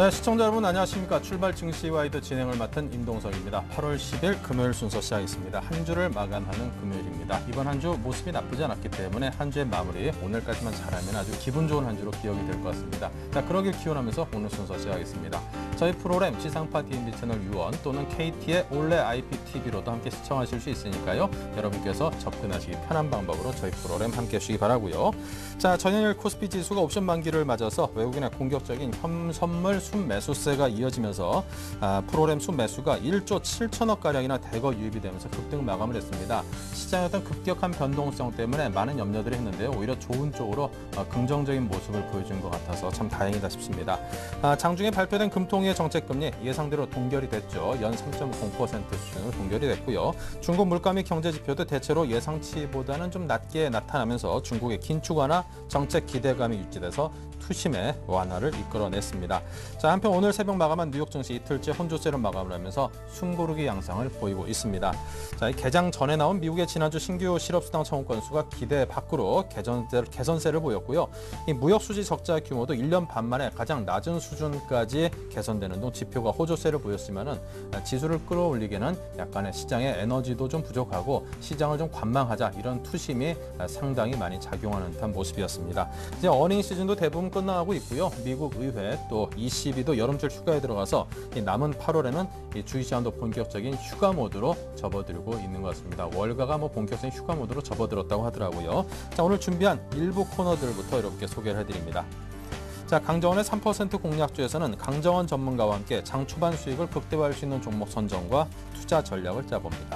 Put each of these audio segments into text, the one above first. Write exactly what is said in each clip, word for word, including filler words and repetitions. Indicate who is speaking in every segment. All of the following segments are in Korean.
Speaker 1: 네, 시청자 여러분 안녕하십니까. 출발 증시 와이드 진행을 맡은 임동석입니다. 팔월 십일 금요일 순서 시작했습니다. 한 주를 마감하는 금요일입니다. 이번 한 주 모습이 나쁘지 않았기 때문에 한 주의 마무리 오늘까지만 잘하면 아주 기분 좋은 한 주로 기억이 될 것 같습니다. 자, 그러길 기원하면서 오늘 순서 시작하겠습니다. 저희 프로그램 지상파 디엠비 채널 유원 또는 케이티의 올레 아이피티비로도 함께 시청하실 수 있으니까요. 여러분께서 접근하시기 편한 방법으로 저희 프로그램 함께 하시기 바라고요. 자, 전일 코스피 지수가 옵션 만기를 맞아서 외국인의 공격적인 현 선물 순매수세가 이어지면서 아, 프로그램 순매수가 일조 칠천억가량이나 대거 유입이 되면서 급등 마감을 했습니다. 시장의 어떤 급격한 변동성 때문에 많은 염려들을 했는데요. 오히려 좋은 쪽으로 어, 긍정적인 모습을 보여준 것 같아서 참 다행이다 싶습니다. 아, 장중에 발표된 금통위의 정책금리 예상대로 동결이 됐죠. 연 삼 점 공 퍼센트 수준으로 동결이 됐고요. 중국 물가 및 경제 지표도 대체로 예상치보다는 좀 낮게 나타나면서 중국의 긴축 완화, 정책 기대감이 유지돼서 투심의 완화를 이끌어냈습니다. 자, 한편 오늘 새벽 마감한 뉴욕 증시 이틀째 혼조세로 마감을 하면서 숨고르기 양상을 보이고 있습니다. 자, 이 개장 전에 나온 미국의 지난주 신규 실업수당 청구 건수가 기대 밖으로 개선세, 개선세를 보였고요. 이 무역 수지 적자 규모도 일 년 반 만에 가장 낮은 수준까지 개선되는 등 지표가 호조세를 보였으면은 지수를 끌어올리기에는 약간의 시장의 에너지도 좀 부족하고 시장을 좀 관망하자 이런 투심이 상당히 많이 작용하는 듯한 모습이었습니다. 이제 어닝 시즌도 대부분 끝나가고 있고요. 미국 의회 또 이씨비도 여름철 휴가에 들어가서 이 남은 팔월에는 이 주식시장도 본격적인 휴가 모드로 접어들고 있는 것 같습니다. 월가가 뭐 본격적인 휴가 모드로 접어들었다고 하더라고요. 자, 오늘 준비한 일부 코너들부터 여러분께 소개를 해드립니다. 자, 강정원의 삼 퍼센트 공략주에서는 강정원 전문가와 함께 장 초반 수익을 극대화할 수 있는 종목 선정과 투자 전략을 짜봅니다.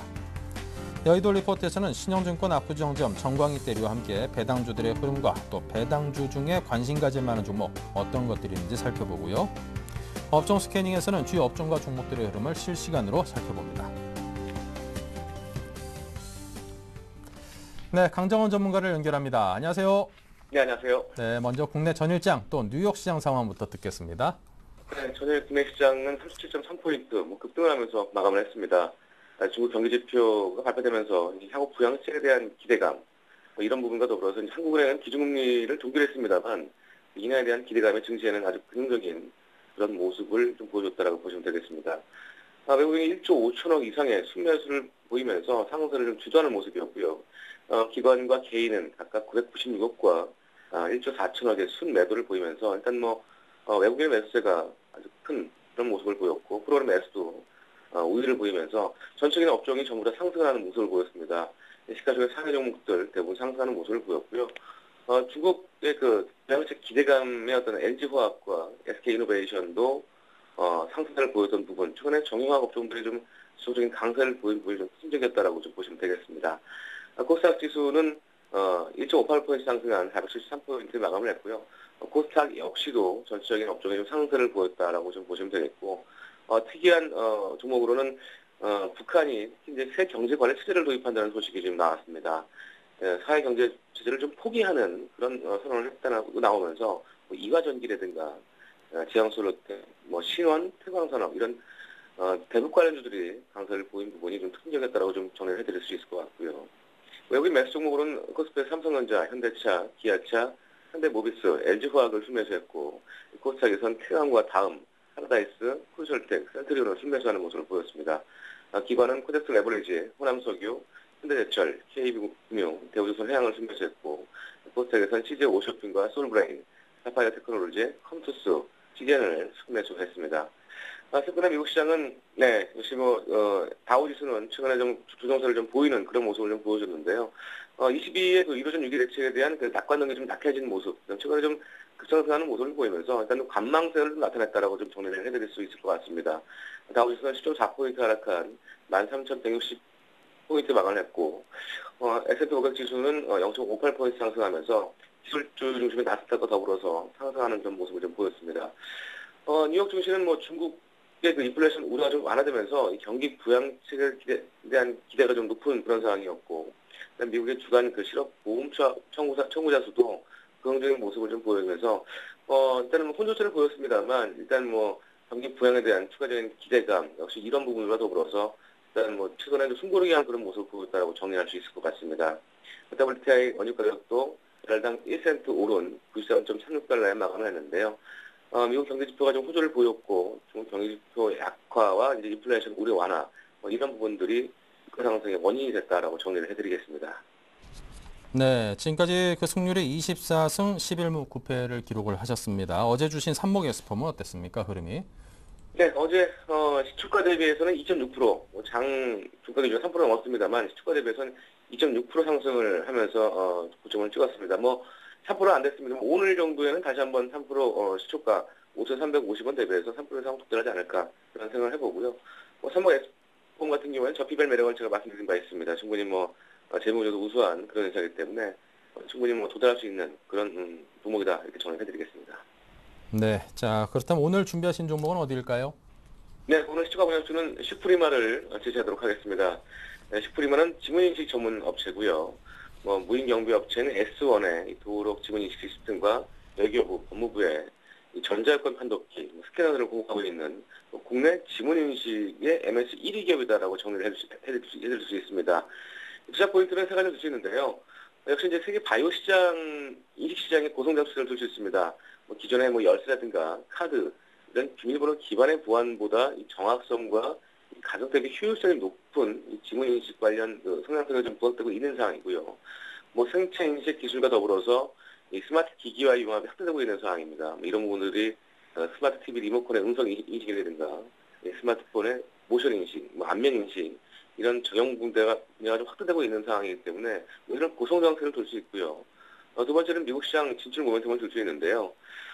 Speaker 1: 여의도 리포트에서는 신영증권 압구정지점 정광희 대리와 함께 배당주들의 흐름과 또 배당주 중에 관심 가질 만한 종목 어떤 것들이 있는지 살펴보고요. 업종 스캐닝에서는 주요 업종과 종목들의 흐름을 실시간으로 살펴봅니다. 네, 강정원 전문가를 연결합니다. 안녕하세요.
Speaker 2: 네, 안녕하세요.
Speaker 1: 네, 먼저 국내 전일장 또 뉴욕 시장 상황부터 듣겠습니다.
Speaker 2: 네, 전일 국내 시장은 삼십칠 점 삼 포인트 뭐 급등을 하면서 마감을 했습니다. 중국 경기 지표가 발표되면서 향후 부양책에 대한 기대감 뭐 이런 부분과 더불어서 한국은행은 기준금리를 동결했습니다만 인하에 대한 기대감이 증시에는 아주 긍정적인 그런 모습을 좀 보여줬다라고 보시면 되겠습니다. 아, 외국인이 일조 오천억 이상의 순매수를 보이면서 상승세를 좀 주도하는 모습이었고요. 어, 기관과 개인은 각각 구백구십육억과 아, 일조 사천억의 순매도를 보이면서 일단 뭐 어, 외국인 매수세가 아주 큰 그런 모습을 보였고 프로그램 매수도 어, 우위를 보이면서 전체적인 업종이 전부 다 상승하는 모습을 보였습니다. 시가총액 상위 종목들 대부분 상승하는 모습을 보였고요. 어, 중국의 그 대응책 기대감의 어떤 엘지화학과 에스케이이노베이션도 어, 상승세를 보였던 부분, 최근에 정유화학 업종들이 좀 지속적인 강세를 보인 부분이 좀 특징적이었다라고 좀 보시면 되겠습니다. 아, 코스닥 지수는 어, 일 점 오팔 퍼센트 상승한 사백칠십삼 포인트 마감을 했고요. 어, 코스닥 역시도 전체적인 업종에 좀 상승세를 보였다라고 좀 보시면 되겠고, 어, 특이한 어, 종목으로는 어, 북한이 이제 새 경제 관리 체제를 도입한다는 소식이 지금 나왔습니다. 예, 사회 경제 체제를 좀 포기하는 그런 어, 선언을 했다고 나오면서 뭐 이화전기라든가 어, 지향솔로테, 뭐 신원, 태광산업 이런 어, 대북 관련주들이 강세를 보인 부분이 좀 특징적이었다고 좀 정리를 해드릴 수 있을 것 같고요. 외국인 매수 종목으로는 코스피의 삼성전자, 현대차, 기아차, 현대모비스, 엘지화학을 순매수했고 코스닥에선 태광과 다음, 파라다이스, 쿨솔텍, 센트리온을 순매수하는 모습을 보였습니다. 아, 기관은 코덱스 레버리지, 호남석유, 현대제철, 케이비금융, 대우조선 해양을 순매수했고 코스닥에선 씨제이 오쇼핑과 솔브레인, 사파이어 테크놀로지, 컴투스, 지겐을 순매수했습니다. 아, 최근에 미국 시장은 네 역시 뭐 어, 다우지수는 최근에 좀 조정세를 좀 보이는 그런 모습을 좀 보여줬는데요. 어, 이십이의 그 일 호점 육 일 대책에 대한 그 낙관론이 좀 약해진 모습, 최근에 좀 급상승하는 모습을 보이면서 일단 관망세를 좀 나타냈다라고 좀 정리를 해드릴 수 있을 것 같습니다. 다우지수는 십 점 사 포인트 하락한 만 삼천백육십 포인트 마감을 했고, 어, 에스 앤 피 오백 지수는 어, 영 점 오팔 포인트 상승하면서 기술주 중심의 나스닥과 더불어서 상승하는 그런 모습을 좀 보였습니다. 어, 뉴욕 증시는 뭐 중국 그 인플레이션 우려가 좀 완화되면서 이 경기 부양책에 기대, 대한 기대가 좀 높은 그런 상황이었고, 미국의 주간 그 실업 보험 청구자, 청구자 수도 긍정적인 모습을 좀 보이면서, 어, 일단은 뭐 혼조세를 보였습니다만, 일단 뭐 경기 부양에 대한 추가적인 기대감, 역시 이런 부분과 더불어서, 일단 뭐 최근에 좀 숨고르기한 그런 모습을 보였다라고 정리할 수 있을 것 같습니다. 더블유티아이 원유 가격도 달당 일 센트 오른 구십삼 점 삼육 달러에 마감을 했는데요. 어, 미국 경제 지표가 좀 호조를 보였고, 중국 경제 지표 약화와 이제 인플레이션 우려 완화, 뭐 이런 부분들이 그 상승의 원인이 됐다라고 정리를 해드리겠습니다.
Speaker 1: 네, 지금까지 그 승률이 이십사 승 십일 무 구 패를 기록을 하셨습니다. 어제 주신 삼목 엑스펌은 어땠습니까, 흐름이?
Speaker 2: 네, 어제 어, 시초가 대비해서는 이 점 육 퍼센트, 뭐 장 주가 기준 삼 퍼센트 넘었습니다만 시초가 대비해서는 이 점 육 퍼센트 상승을 하면서 어, 고점을 찍었습니다. 뭐 삼 퍼센트 안 됐습니다. 오늘 정도에는 다시 한번 삼 퍼센트 어, 시초가 오천삼백오십 원 대비해서 삼 퍼센트 이상 독대하지 않을까 그런 생각을 해보고요. 뭐 삼목 엑스폼 같은 경우에는 저피별 매력을 제가 말씀드린 바 있습니다. 충분히 뭐 어, 재무적으로 우수한 그런 회사이기 때문에 어, 충분히 뭐 도달할 수 있는 그런 음, 종목이다 이렇게 정리해드리겠습니다.
Speaker 1: 네, 자 그렇다면 오늘 준비하신 종목은 어디일까요?
Speaker 2: 네, 오늘 시초가 분양주는 슈프리마를 제시하도록 하겠습니다. 네, 슈프리마는 지문인식 전문 업체고요. 뭐 무인 경비 업체는 에스원의 도록 지문인식 시스템과 외교부, 법무부의 이 전자여권 판독기, 스캐너를 공급하고 있는 국내 지문인식의 엠에스 일 위 기업이다라고 정리를 해줄 수, 해드릴 수, 해드릴 수 있습니다. 투자 포인트는 세 가지를 둘 수 있는데요. 역시 이제 세계 바이오 시장, 인식 시장의 고성장수를 둘 수 있습니다. 뭐 기존의 뭐 열쇠라든가 카드, 이런 비밀번호 기반의 보안보다 이 정확성과 이 가격 대비 효율성이 높은 이 지문인식 관련 그 성장성이 좀 부각되고 있는 상황이고요. 뭐 생체 인식 기술과 더불어서 이 스마트 기기와 융합이 확대되고 있는 상황입니다. 뭐 이런 부분들이 어, 스마트 티비 리모컨의 음성 인식이라든가 이 스마트폰의 모션 인식, 뭐 안면 인식 이런 적용 분야가 좀 확대되고 있는 상황이기 때문에 뭐 이런 고성장세를 둘 수 있고요. 어, 두 번째는 미국 시장 진출 모멘텀을 둘 수 있는데요.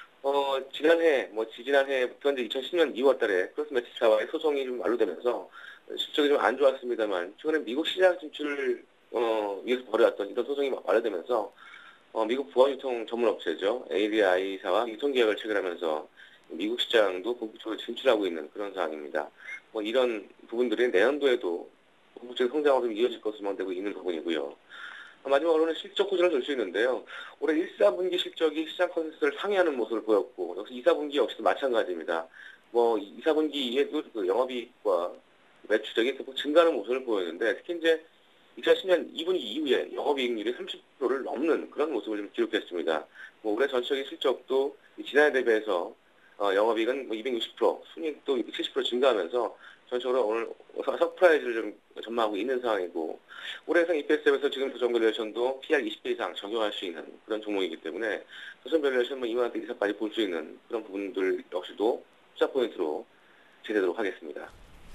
Speaker 2: 어, 지난해, 뭐, 지지난해부터 이제 이천십 년 이월 달에 크로스 매치사와의 소송이 좀 만료되면서 실적이 좀 안 좋았습니다만, 최근에 미국 시장 진출을, 어, 위해서 벌여왔던 이런 소송이 만료되면서, 어, 미국 보안유통 전문업체죠. 에이디아이사와 유통계약을 체결하면서 미국 시장도 본격적으로 진출하고 있는 그런 상황입니다. 뭐, 이런 부분들이 내년도에도 본격적인 성장으로 좀 이어질 것으로 전망되고 있는 부분이고요. 마지막으로는 실적 호전을 줄 수 있는데요. 올해 일, 사 분기 실적이 시장 컨센서스를 상회하는 모습을 보였고, 역시 이, 사 분기 역시도 마찬가지입니다. 뭐, 이, 사 분기 이에도 그 영업이익과 매출액이 대폭 증가하는 모습을 보였는데, 특히 이제 이천십 년 이 분기 이후에 영업이익률이 삼십 퍼센트를 넘는 그런 모습을 좀 기록했습니다. 뭐, 올해 전체적인 실적도 지난해 대비해서 어, 영업이익은 뭐 이백육십 퍼센트, 순이익도 이백칠십 퍼센트 증가하면서 전체적으로 오늘 서프라이즈를 좀 전망하고 있는 상황이고, 올해 예상 이피에스에서 지금 도전 밸류에이션도 피알 이십 배 이상 적용할 수 있는 그런 종목이기 때문에 도전 밸류에이션 뭐 이만 원 이상까지 볼 수 있는 그런 부분들 역시도 투자 포인트로 제되도록 하겠습니다.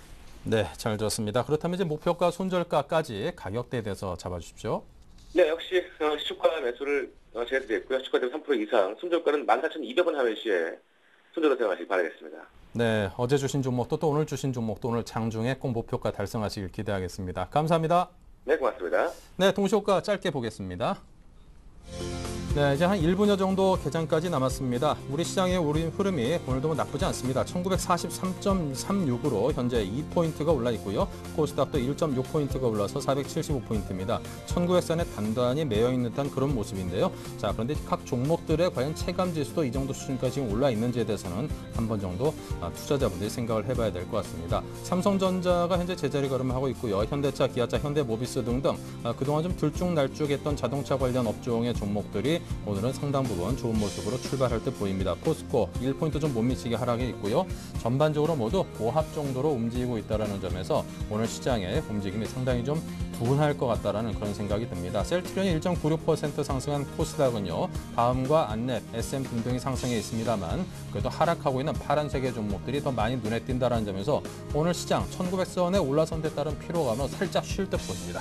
Speaker 1: 네, 잘 들었습니다. 그렇다면 이제 목표가 손절가까지 가격대에 대해서 잡아주십시오.
Speaker 2: 네, 역시 어, 시초가 매수를 어, 제해드렸고요. 시초가 대비 삼 퍼센트 이상, 손절가는 만 사천이백 원 하회 시에 손절로 생각하시기 바라겠습니다.
Speaker 1: 네, 어제 주신 종목도 또 오늘 주신 종목도 오늘 장중에 꼭 목표가 달성하시길 기대하겠습니다. 감사합니다.
Speaker 2: 네, 고맙습니다.
Speaker 1: 네, 동시효과 짧게 보겠습니다. 네, 이제 한 일 분여 정도 개장까지 남았습니다. 우리 시장의 오른 흐름이 오늘도 나쁘지 않습니다. 천구백사십삼 점 삼육으로 현재 이 포인트가 올라 있고요. 코스닥도 일 점 육 포인트가 올라서 사백칠십오 포인트입니다. 천구백 선에 단단히 매여 있는 듯한 그런 모습인데요. 자, 그런데 각 종목들의 과연 체감 지수도 이 정도 수준까지 지금 올라 있는지에 대해서는 한 번 정도 투자자분들이 생각을 해봐야 될 것 같습니다. 삼성전자가 현재 제자리 걸음하고 있고요. 현대차, 기아차, 현대모비스 등등 그동안 좀 들쭉날쭉했던 자동차 관련 업종의 종목들이 오늘은 상당 부분 좋은 모습으로 출발할 듯 보입니다. 포스코 일 포인트 좀 못 미치게 하락이 있고요. 전반적으로 모두 보합 정도로 움직이고 있다는 점에서 오늘 시장의 움직임이 상당히 좀 둔할 것 같다는 그런 생각이 듭니다. 셀트리온이 일 점 구육 퍼센트 상승한 코스닥은요. 다음과 안넷, 에스엠 등등이 상승해 있습니다만 그래도 하락하고 있는 파란색의 종목들이 더 많이 눈에 띈다는 점에서 오늘 시장 천구백 선에 올라선 데 따른 피로감은 살짝 쉴 듯 보입니다.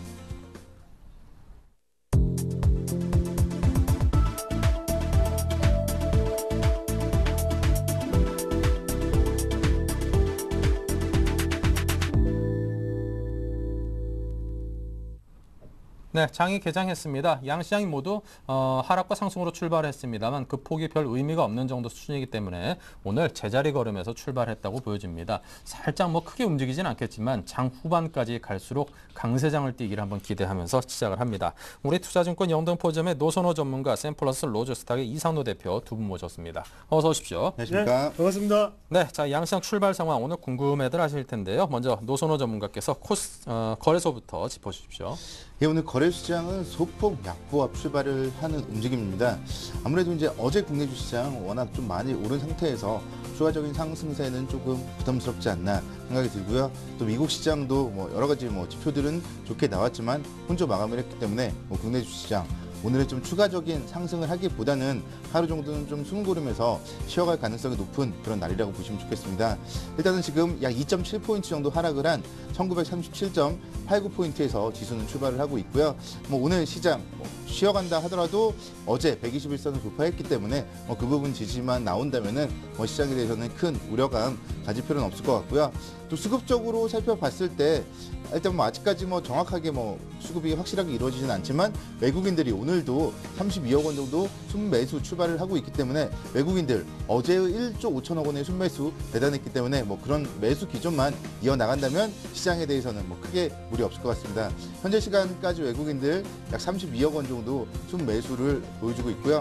Speaker 1: 네, 장이 개장했습니다. 양시장이 모두 어, 하락과 상승으로 출발했습니다만 그 폭이 별 의미가 없는 정도 수준이기 때문에 오늘 제자리 걸음에서 출발했다고 보여집니다. 살짝 뭐 크게 움직이진 않겠지만 장 후반까지 갈수록 강세장을 띄기를 한번 기대하면서 시작을 합니다. 우리 투자증권 영등포점의 노선호 전문가 샘플러스 로저스탁의 이상노 대표 두 분 모셨습니다. 어서 오십시오.
Speaker 3: 안녕하십니까. 네, 반갑습니다.
Speaker 1: 네, 자 양시장 출발 상황 오늘 궁금해들 하실 텐데요. 먼저 노선호 전문가께서 코스 어, 거래소부터 짚어주십시오.
Speaker 3: 예, 오늘 거래시장은 소폭 약보합 출발을 하는 움직임입니다. 아무래도 이제 어제 국내 주시장 워낙 좀 많이 오른 상태에서 추가적인 상승세는 조금 부담스럽지 않나 생각이 들고요. 또 미국 시장도 뭐 여러 가지 뭐 지표들은 좋게 나왔지만 혼조 마감을 했기 때문에 뭐 국내 주시장 오늘은 좀 추가적인 상승을 하기보다는 하루 정도는 좀 숨 고르면서 쉬어갈 가능성이 높은 그런 날이라고 보시면 좋겠습니다. 일단은 지금 약 이 점 칠 포인트 정도 하락을 한 천구백삼십칠 점 팔구 포인트에서 지수는 출발을 하고 있고요. 뭐 오늘 시장 뭐 쉬어간다 하더라도 어제 백이십일 선을 돌파했기 때문에 뭐 그 부분 지지만 나온다면은 뭐 시장에 대해서는 큰 우려감 가질 필요는 없을 것 같고요. 또 수급적으로 살펴봤을 때 일단 뭐 아직까지 뭐 정확하게 뭐 수급이 확실하게 이루어지진 않지만 외국인들이 오늘도 삼십이억 원 정도 순매수 출발을 하고 있기 때문에 외국인들 어제의 일조 오천억 원의 순매수 대단했기 때문에 뭐 그런 매수 기존만 이어나간다면 시장에 대해서는 뭐 크게 무리 없을 것 같습니다. 현재 시간까지 외국인들 약 삼십이억 원 정도 순매수를 보여주고 있고요.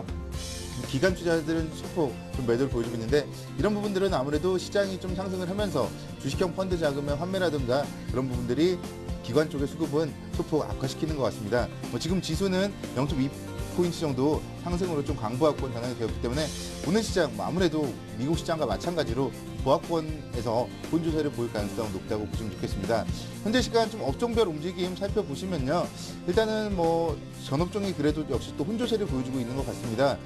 Speaker 3: 기관 투자자들은 소폭 좀 매도를 보여주고 있는데 이런 부분들은 아무래도 시장이 좀 상승을 하면서 주식형 펀드 자금의 환매라든가 그런 부분들이 기관 쪽의 수급은 소폭 악화시키는 것 같습니다. 뭐 지금 지수는 영 점 이 포인트 정도 상승으로 좀 강보합권 전환이 되었기 때문에 오늘 시장 뭐 아무래도 미국 시장과 마찬가지로 보합권에서 혼조세를 보일 가능성이 높다고 보시면 좋겠습니다. 현재 시간 좀 업종별 움직임 살펴보시면요. 일단은 뭐 전업종이 그래도 역시 또 혼조세를 보여주고 있는 것 같습니다.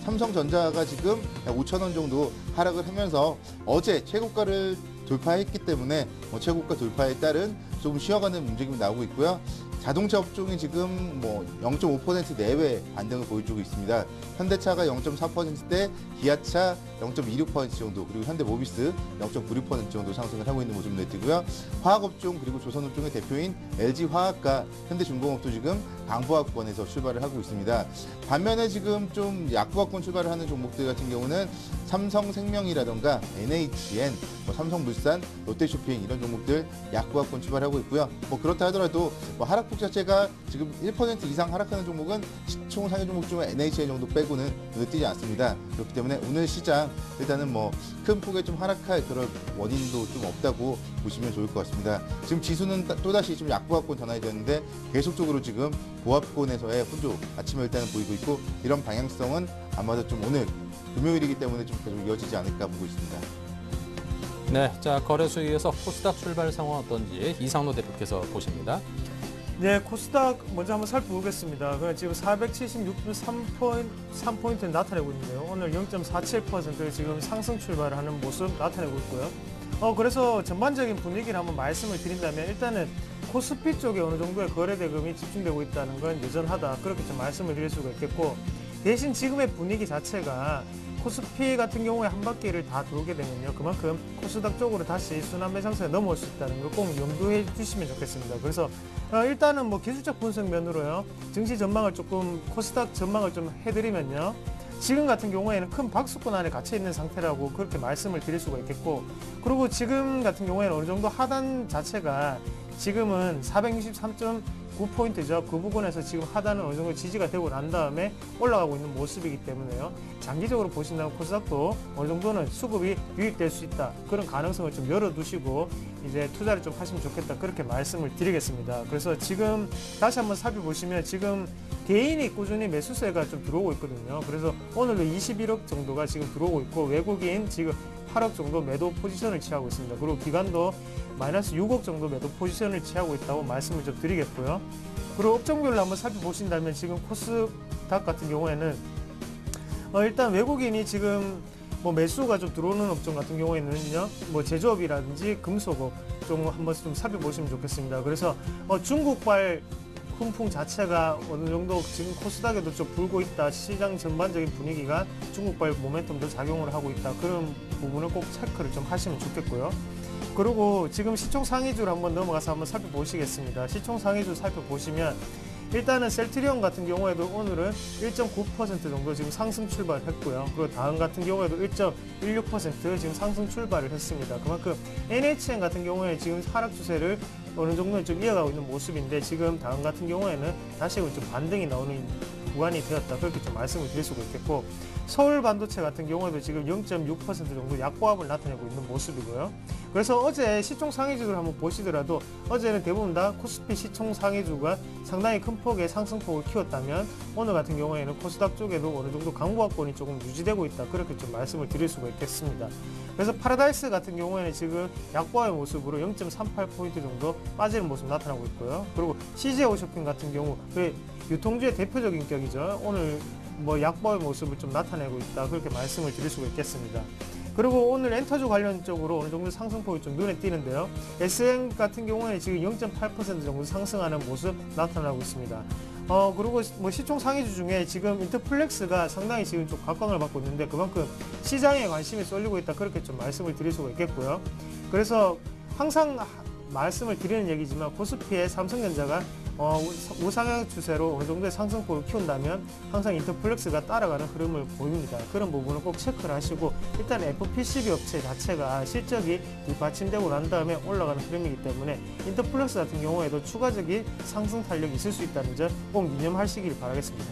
Speaker 3: 삼성전자가 지금 약 오천 원 정도 하락을 하면서 어제 최고가를 돌파했기 때문에 뭐 최고가 돌파에 따른 조금 쉬어가는 움직임이 나오고 있고요. 자동차 업종이 지금 뭐 영 점 오 퍼센트 내외 반등을 보여주고 있습니다. 현대차가 영 점 사 퍼센트대, 기아차 영 점 이육 퍼센트 정도, 그리고 현대모비스 영 점 구육 퍼센트 정도 상승을 하고 있는 모습 눈에 띄고요. 화학업종 그리고 조선업종의 대표인 엘지화학과 현대중공업도 지금 강보합권에서 출발을 하고 있습니다. 반면에 지금 좀 약보합권 출발을 하는 종목들 같은 경우는 삼성생명이라던가 엔에이치엔, 뭐 삼성물산, 롯데쇼핑 이런 종목들 약보합권 출발하고 있고요. 뭐 그렇다 하더라도 뭐 하락폭 자체가 지금 일 퍼센트 이상 하락하는 종목은 시총 상위 종목 중에 엔에이치엔 정도 빼고는 눈에 띄지 않습니다. 그렇기 때문에 오늘 시장 일단은 뭐 큰 폭에 좀 하락할 그런 원인도 좀 없다고 보시면 좋을 것 같습니다. 지금 지수는 또다시 좀 약보합권 전환이 되는데 계속적으로 지금 보합권에서의 혼조 아침에 일단은 보이고 있고 이런 방향성은 아마도 좀 오늘 금요일이기 때문에 좀 계속 이어지지 않을까 보고 있습니다.
Speaker 1: 네, 자 거래소위에서 코스닥 출발 상황 어떤지 이상로 대표께서 보십니다.
Speaker 4: 네, 코스닥 먼저 한번 살펴보겠습니다. 그럼 지금 사백칠십육 점 삼 포인트 나타내고 있는데요. 오늘 영 점 사칠 퍼센트 지금 상승 출발을 하는 모습 나타내고 있고요. 어, 그래서 전반적인 분위기를 한번 말씀을 드린다면 일단은 코스피 쪽에 어느 정도의 거래 대금이 집중되고 있다는 건 여전하다. 그렇게 좀 말씀을 드릴 수가 있겠고 대신 지금의 분위기 자체가 코스피 같은 경우에 한 바퀴를 다 돌게 되면요. 그만큼 코스닥 쪽으로 다시 순환 매상세에 넘어올 수 있다는 걸 꼭 염두해 주시면 좋겠습니다. 그래서 어, 일단은 뭐 기술적 분석 면으로요. 증시 전망을 조금 코스닥 전망을 좀 해드리면요. 지금 같은 경우에는 큰 박스권 안에 갇혀 있는 상태라고 그렇게 말씀을 드릴 수가 있겠고 그리고 지금 같은 경우에는 어느 정도 하단 자체가 지금은 사백육십삼 점 구 포인트죠. 그 부분에서 지금 하단은 어느 정도 지지가 되고 난 다음에 올라가고 있는 모습이기 때문에요. 장기적으로 보신다면 코스닥도 어느 정도는 수급이 유입될 수 있다. 그런 가능성을 좀 열어두시고 이제 투자를 좀 하시면 좋겠다. 그렇게 말씀을 드리겠습니다. 그래서 지금 다시 한번 살펴보시면 지금 개인이 꾸준히 매수세가 좀 들어오고 있거든요. 그래서 오늘도 이십일억 정도가 지금 들어오고 있고 외국인 지금 팔억 정도 매도 포지션을 취하고 있습니다. 그리고 기관도 마이너스 육억 정도 매도 포지션을 취하고 있다고 말씀을 좀 드리겠고요. 그리고 업종별로 한번 살펴보신다면 지금 코스닥 같은 경우에는 어 일단 외국인이 지금 뭐 매수가 좀 들어오는 업종 같은 경우에는요, 뭐 제조업이라든지 금속업 좀 한번 좀 살펴보시면 좋겠습니다. 그래서 어 중국발 훈풍 자체가 어느 정도 지금 코스닥에도 좀 불고 있다. 시장 전반적인 분위기가 중국발 모멘텀도 작용을 하고 있다. 그런 부분을 꼭 체크를 좀 하시면 좋겠고요. 그리고 지금 시총 상위주를 한번 넘어가서 한번 살펴보시겠습니다. 시총 상위주 살펴보시면 일단은 셀트리온 같은 경우에도 오늘은 일 점 구 퍼센트 정도 지금 상승 출발했고요. 그리고 다음 같은 경우에도 일 점 일육 퍼센트 지금 상승 출발을 했습니다. 그만큼 엔에이치엔 같은 경우에 지금 하락 추세를 어느 정도는 좀 이어가고 있는 모습인데 지금 다음 같은 경우에는 다시 좀 반등이 나오는 구간이 되었다. 그렇게 좀 말씀을 드릴 수가 있겠고 서울 반도체 같은 경우에도 지금 영 점 육 퍼센트 정도 약보합을 나타내고 있는 모습이고요. 그래서 어제 시총 상위주를 한번 보시더라도 어제는 대부분 다 코스피 시총 상위주가 상당히 큰 폭의 상승폭을 키웠다면 오늘 같은 경우에는 코스닥 쪽에도 어느 정도 강보합권이 조금 유지되고 있다. 그렇게 좀 말씀을 드릴 수가 있겠습니다. 그래서 파라다이스 같은 경우에는 지금 약보의 모습으로 영 점 삼팔 포인트 정도 빠지는 모습 나타나고 있고요. 그리고 씨제이 홈쇼핑 같은 경우 그 유통주의 대표적인 격이죠. 오늘 뭐 약보의 모습을 좀 나타내고 있다. 그렇게 말씀을 드릴 수가 있겠습니다. 그리고 오늘 엔터주 관련 쪽으로 어느 정도 상승폭이 좀 눈에 띄는데요. 에스엠 같은 경우에 지금 영 점 팔 퍼센트 정도 상승하는 모습 나타나고 있습니다. 어, 그리고 뭐 시총 상위주 중에 지금 인터플렉스가 상당히 지금 좀 각광을 받고 있는데 그만큼 시장에 관심이 쏠리고 있다. 그렇게 좀 말씀을 드릴 수가 있겠고요. 그래서 항상 말씀을 드리는 얘기지만 코스피의 삼성전자가 어, 우상향 추세로 어느 정도의 상승폭을 키운다면 항상 인터플렉스가 따라가는 흐름을 보입니다. 그런 부분을 꼭 체크를 하시고 일단 에프피씨비 업체 자체가 실적이 뒷받침되고 난 다음에 올라가는 흐름이기 때문에 인터플렉스 같은 경우에도 추가적인 상승 탄력이 있을 수 있다는 점 꼭 유념하시길 바라겠습니다.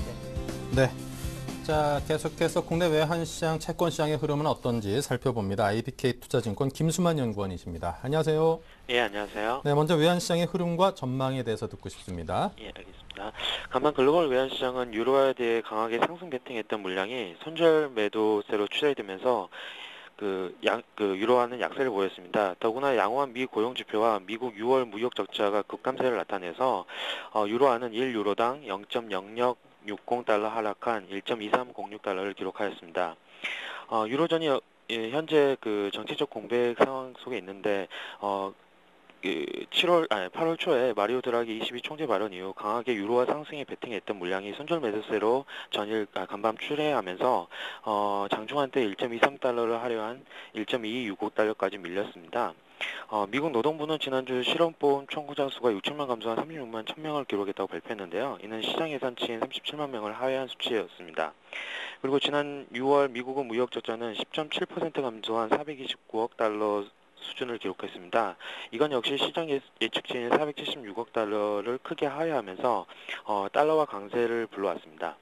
Speaker 1: 네. 자, 계속해서 국내 외환시장, 채권시장의 흐름은 어떤지 살펴봅니다. 아이비케이 투자증권 김수만 연구원이십니다. 안녕하세요.
Speaker 5: 예, 안녕하세요.
Speaker 1: 네, 먼저 외환시장의 흐름과 전망에 대해서 듣고 싶습니다.
Speaker 5: 예, 알겠습니다. 간만 글로벌 외환시장은 유로화에 대해 강하게 상승 베팅했던 물량이 손절 매도세로 추세되면서 그, 양, 그, 유로화는 약세를 보였습니다. 더구나 양호한 미 고용지표와 미국 유월 무역 적자가 급감세를 나타내서, 어, 유로화는 일 유로당 영 점 영육공 달러 하락한 일 점 이삼공육 달러를 기록하였습니다. 어, 유로존이 어, 예, 현재 그 정치적 공백 상황 속에 있는데, 어, 그 칠월, 아니 팔월 초에 마리오 드라기 이십이 총재 발언 이후 강하게 유로화 상승에 베팅했던 물량이 손절 매도세로 전일 아, 간밤 출회하면서 어, 장중한 때 일 점 이삼 달러를 하려한 일 점 이이육오 달러까지 밀렸습니다. 어, 미국 노동부는 지난주 실업보험 청구자 수가 육천만 감소한 삼십육만 천 명을 기록했다고 발표했는데요. 이는 시장 예상치인 삼십칠만 명을 하회한 수치였습니다. 그리고 지난 유월 미국은 무역 적자는 십 점 칠 퍼센트 감소한 사백이십구억 달러 수준을 기록했습니다. 이건 역시 시장 예측치인 사백칠십육억 달러를 크게 하회하면서 어, 달러화 강세를 불러왔습니다.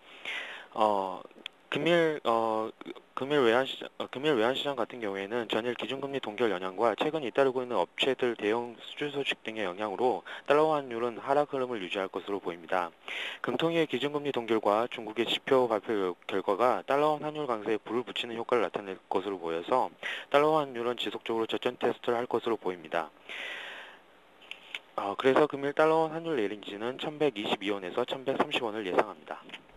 Speaker 5: 어, 금일 어, 금일 외환시장 어, 금일 외환시장 같은 경우에는 전일 기준금리 동결 영향과 최근 잇따르고 있는 업체들 대형 수출 소식 등의 영향으로 달러 환율은 하락 흐름을 유지할 것으로 보입니다. 금통위의 기준금리 동결과 중국의 지표 발표 결과가 달러 환율 강세에 불을 붙이는 효과를 나타낼 것으로 보여서 달러 환율은 지속적으로 저점 테스트를 할 것으로 보입니다. 어, 그래서 금일 달러 환율 내린지는 천백이십이 원에서 천백삼십 원을 예상합니다.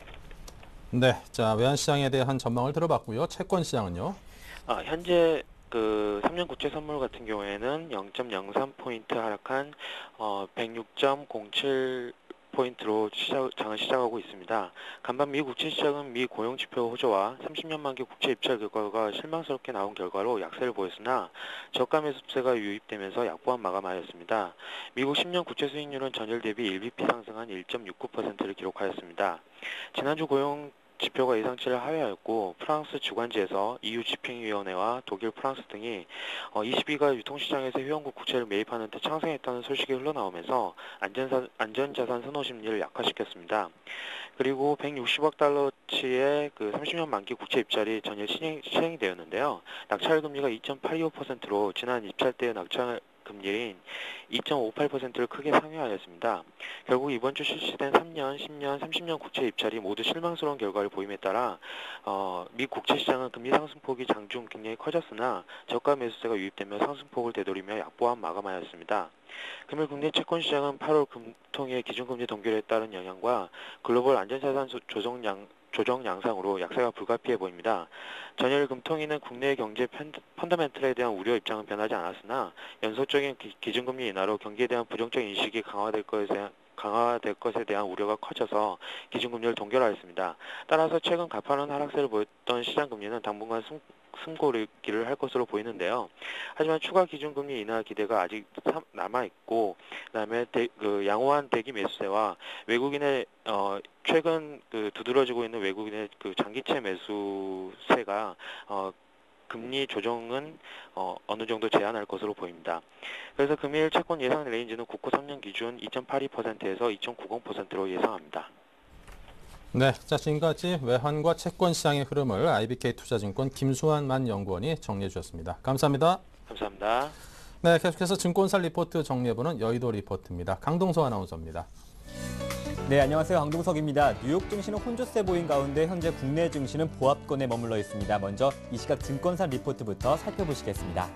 Speaker 1: 네, 자, 외환시장에 대한 전망을 들어봤고요. 채권시장은요?
Speaker 5: 아, 현재 그 삼 년 국채 선물 같은 경우에는 영 점 영삼 포인트 하락한 어, 백육 점 공칠 포인트로 시작, 장을 시작하고 있습니다. 간밤 미 국채 시장은 미 고용지표 호조와 삼십 년 만기 국채 입찰 결과가 실망스럽게 나온 결과로 약세를 보였으나 저가 매수세가 유입되면서 약보합 마감하였습니다. 미국 십 년 국채 수익률은 전일 대비 일 비피 상승한 일 점 육구 퍼센트를 기록하였습니다. 지난주 고용 지표가 예상치를 하회하였고 프랑스 주관지에서 이유 집행위원회와 독일, 프랑스 등이 어, 이십이가 유통시장에서 회원국 국채를 매입하는 데 창생했다는 소식이 흘러나오면서 안전사, 안전자산 선호 심리를 약화시켰습니다. 그리고 백육십억 달러치의 그 삼십 년 만기 국채 입찰이 전일 시행, 시행이 되었는데요. 낙찰 금리가 이 점 팔이오 퍼센트로 지난 입찰 때의 낙찰 금리인 이 점 오팔 퍼센트를 크게 상회하였습니다. 결국 이번 주 실시된 삼 년, 십 년, 삼십 년 국채 입찰이 모두 실망스러운 결과를 보임에 따라 어, 미 국채 시장은 금리 상승폭이 장중 굉장히 커졌으나 저가 매수세가 유입되며 상승폭을 되돌리며 약보합 마감하였습니다. 금일 국내 채권 시장은 팔월 금통의 기준금리 동결에 따른 영향과 글로벌 안전자산 조정 양 조정 양상으로 약세가 불가피해 보입니다. 전일 금통위는 국내 경제 펀더멘털에 대한 우려 입장은 변하지 않았으나 연속적인 기, 기준금리 인하로 경기에 대한 부정적 인식이 강화될 것에 강화될 것에 대한 우려가 커져서 기준금리를 동결하였습니다. 따라서 최근 가파른 하락세를 보였던 시장금리는 당분간 승, 승고르기를 할 것으로 보이는데요. 하지만 추가 기준금리 인하 기대가 아직 남아있고, 그다음에 대, 그 양호한 대기 매수세와 외국인의 어, 최근 그 두드러지고 있는 외국인의 그 장기채 매수세가 어, 금리 조정은 어, 어느 정도 제한할 것으로 보입니다. 그래서 금일 채권 예상 레인지는 국고 삼 년 기준 이 점 팔이 퍼센트에서 이 점 구공 퍼센트로 예상합니다.
Speaker 1: 네, 자, 지금까지 외환과 채권 시장의 흐름을 아이비케이 투자증권 김수환만 연구원이 정리해 주셨습니다. 감사합니다.
Speaker 5: 감사합니다.
Speaker 1: 네, 계속해서 증권사 리포트 정리해보는 여의도 리포트입니다. 강동서 아나운서입니다.
Speaker 6: 네, 안녕하세요. 강동석입니다. 뉴욕 증시는 혼조세 보인 가운데 현재 국내 증시는 보합권에 머물러 있습니다. 먼저 이 시각 증권사 리포트부터 살펴보시겠습니다.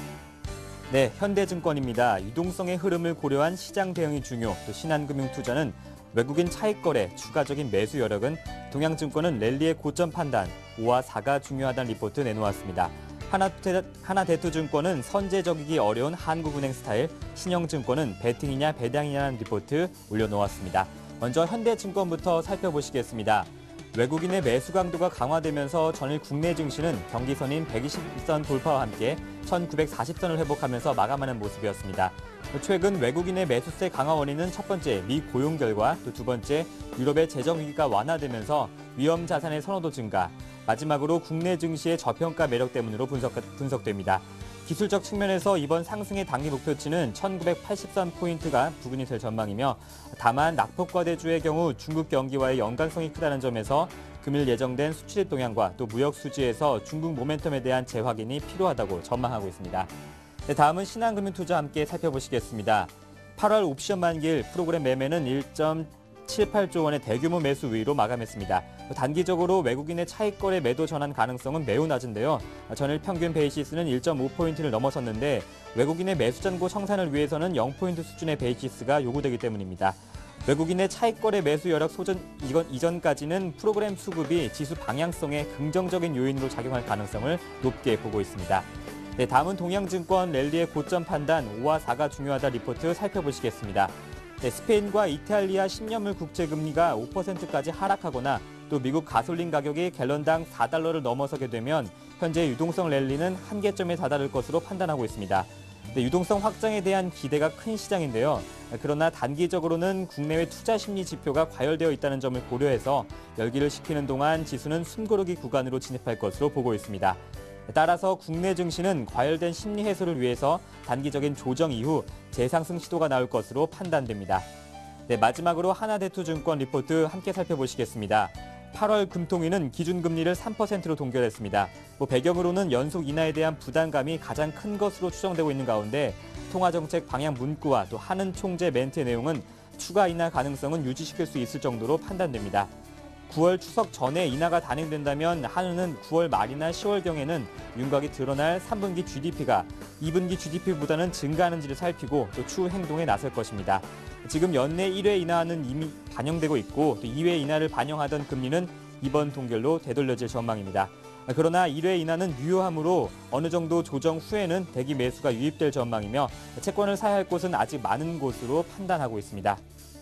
Speaker 6: 네, 현대증권입니다. 유동성의 흐름을 고려한 시장 대응이 중요, 또 신한금융투자는 외국인 차익 거래, 추가적인 매수 여력은 동양증권은 랠리의 고점 판단, 오와 사가 중요하다는 리포트 내놓았습니다. 하나대, 하나대투증권은 선제적이기 어려운 한국은행 스타일, 신영증권은 배팅이냐 배당이냐는 리포트 올려놓았습니다. 먼저 현대증권부터 살펴보시겠습니다. 외국인의 매수 강도가 강화되면서 전일 국내 증시는 경기선인 백이십 선 돌파와 함께 천구백사십 선을 회복하면서 마감하는 모습이었습니다. 최근 외국인의 매수세 강화 원인은 첫 번째 미 고용 결과, 또 두 번째 유럽의 재정 위기가 완화되면서 위험 자산의 선호도 증가, 마지막으로 국내 증시의 저평가 매력 때문으로 분석, 분석됩니다. 기술적 측면에서 이번 상승의 단기 목표치는 천구백팔십 선 포인트가 부근이 될 전망이며, 다만 낙폭과대주의 경우 중국 경기와의 연관성이 크다는 점에서 금일 예정된 수출입 동향과 또 무역 수지에서 중국 모멘텀에 대한 재확인이 필요하다고 전망하고 있습니다. 네, 다음은 신한금융투자와 함께 살펴보시겠습니다. 팔월 옵션 만기일 프로그램 매매는 일 점 칠팔조 원의 대규모 매수 우위로 마감했습니다. 단기적으로 외국인의 차익 거래 매도 전환 가능성은 매우 낮은데요. 전일 평균 베이시스는 일 점 오 포인트를 넘어섰는데 외국인의 매수 잔고 청산을 위해서는 영 포인트 수준의 베이시스가 요구되기 때문입니다. 외국인의 차익 거래 매수 여력 소전 이건 이전까지는 프로그램 수급이 지수 방향성에 긍정적인 요인으로 작용할 가능성을 높게 보고 있습니다. 네, 다음은 동양증권 랠리의 고점 판단 오와 사가 중요하다 리포트 살펴보시겠습니다. 네, 스페인과 이탈리아 십 년물 국채금리가 오 퍼센트까지 하락하거나 또 미국 가솔린 가격이 갤런당 사 달러를 넘어서게 되면 현재 유동성 랠리는 한계점에 다다를 것으로 판단하고 있습니다. 네, 유동성 확장에 대한 기대가 큰 시장인데요. 그러나 단기적으로는 국내외 투자 심리 지표가 과열되어 있다는 점을 고려해서 열기를 식히는 동안 지수는 숨고르기 구간으로 진입할 것으로 보고 있습니다. 따라서 국내 증시는 과열된 심리 해소를 위해서 단기적인 조정 이후 재상승 시도가 나올 것으로 판단됩니다. 네, 마지막으로 하나대투증권 리포트 함께 살펴보시겠습니다. 팔월 금통위는 기준금리를 삼 퍼센트로 동결했습니다. 뭐 배경으로는 연속 인하에 대한 부담감이 가장 큰 것으로 추정되고 있는 가운데 통화정책 방향 문구와 또 하는 총재 멘트의 내용은 추가 인하 가능성은 유지시킬 수 있을 정도로 판단됩니다. 구월 추석 전에 인하가 단행된다면 한은은 구월 말이나 시월경에는 윤곽이 드러날 삼 분기 지디피가 이 분기 지디피보다는 증가하는지를 살피고 또 추후 행동에 나설 것입니다. 지금 연내 일 회 인하는 이미 반영되고 있고 또 이 회 인하를 반영하던 금리는 이번 동결로 되돌려질 전망입니다. 그러나 일 회 인하는 유효하므로 어느 정도 조정 후에는 대기 매수가 유입될 전망이며 채권을 사야 할 곳은 아직 많은 곳으로 판단하고 있습니다.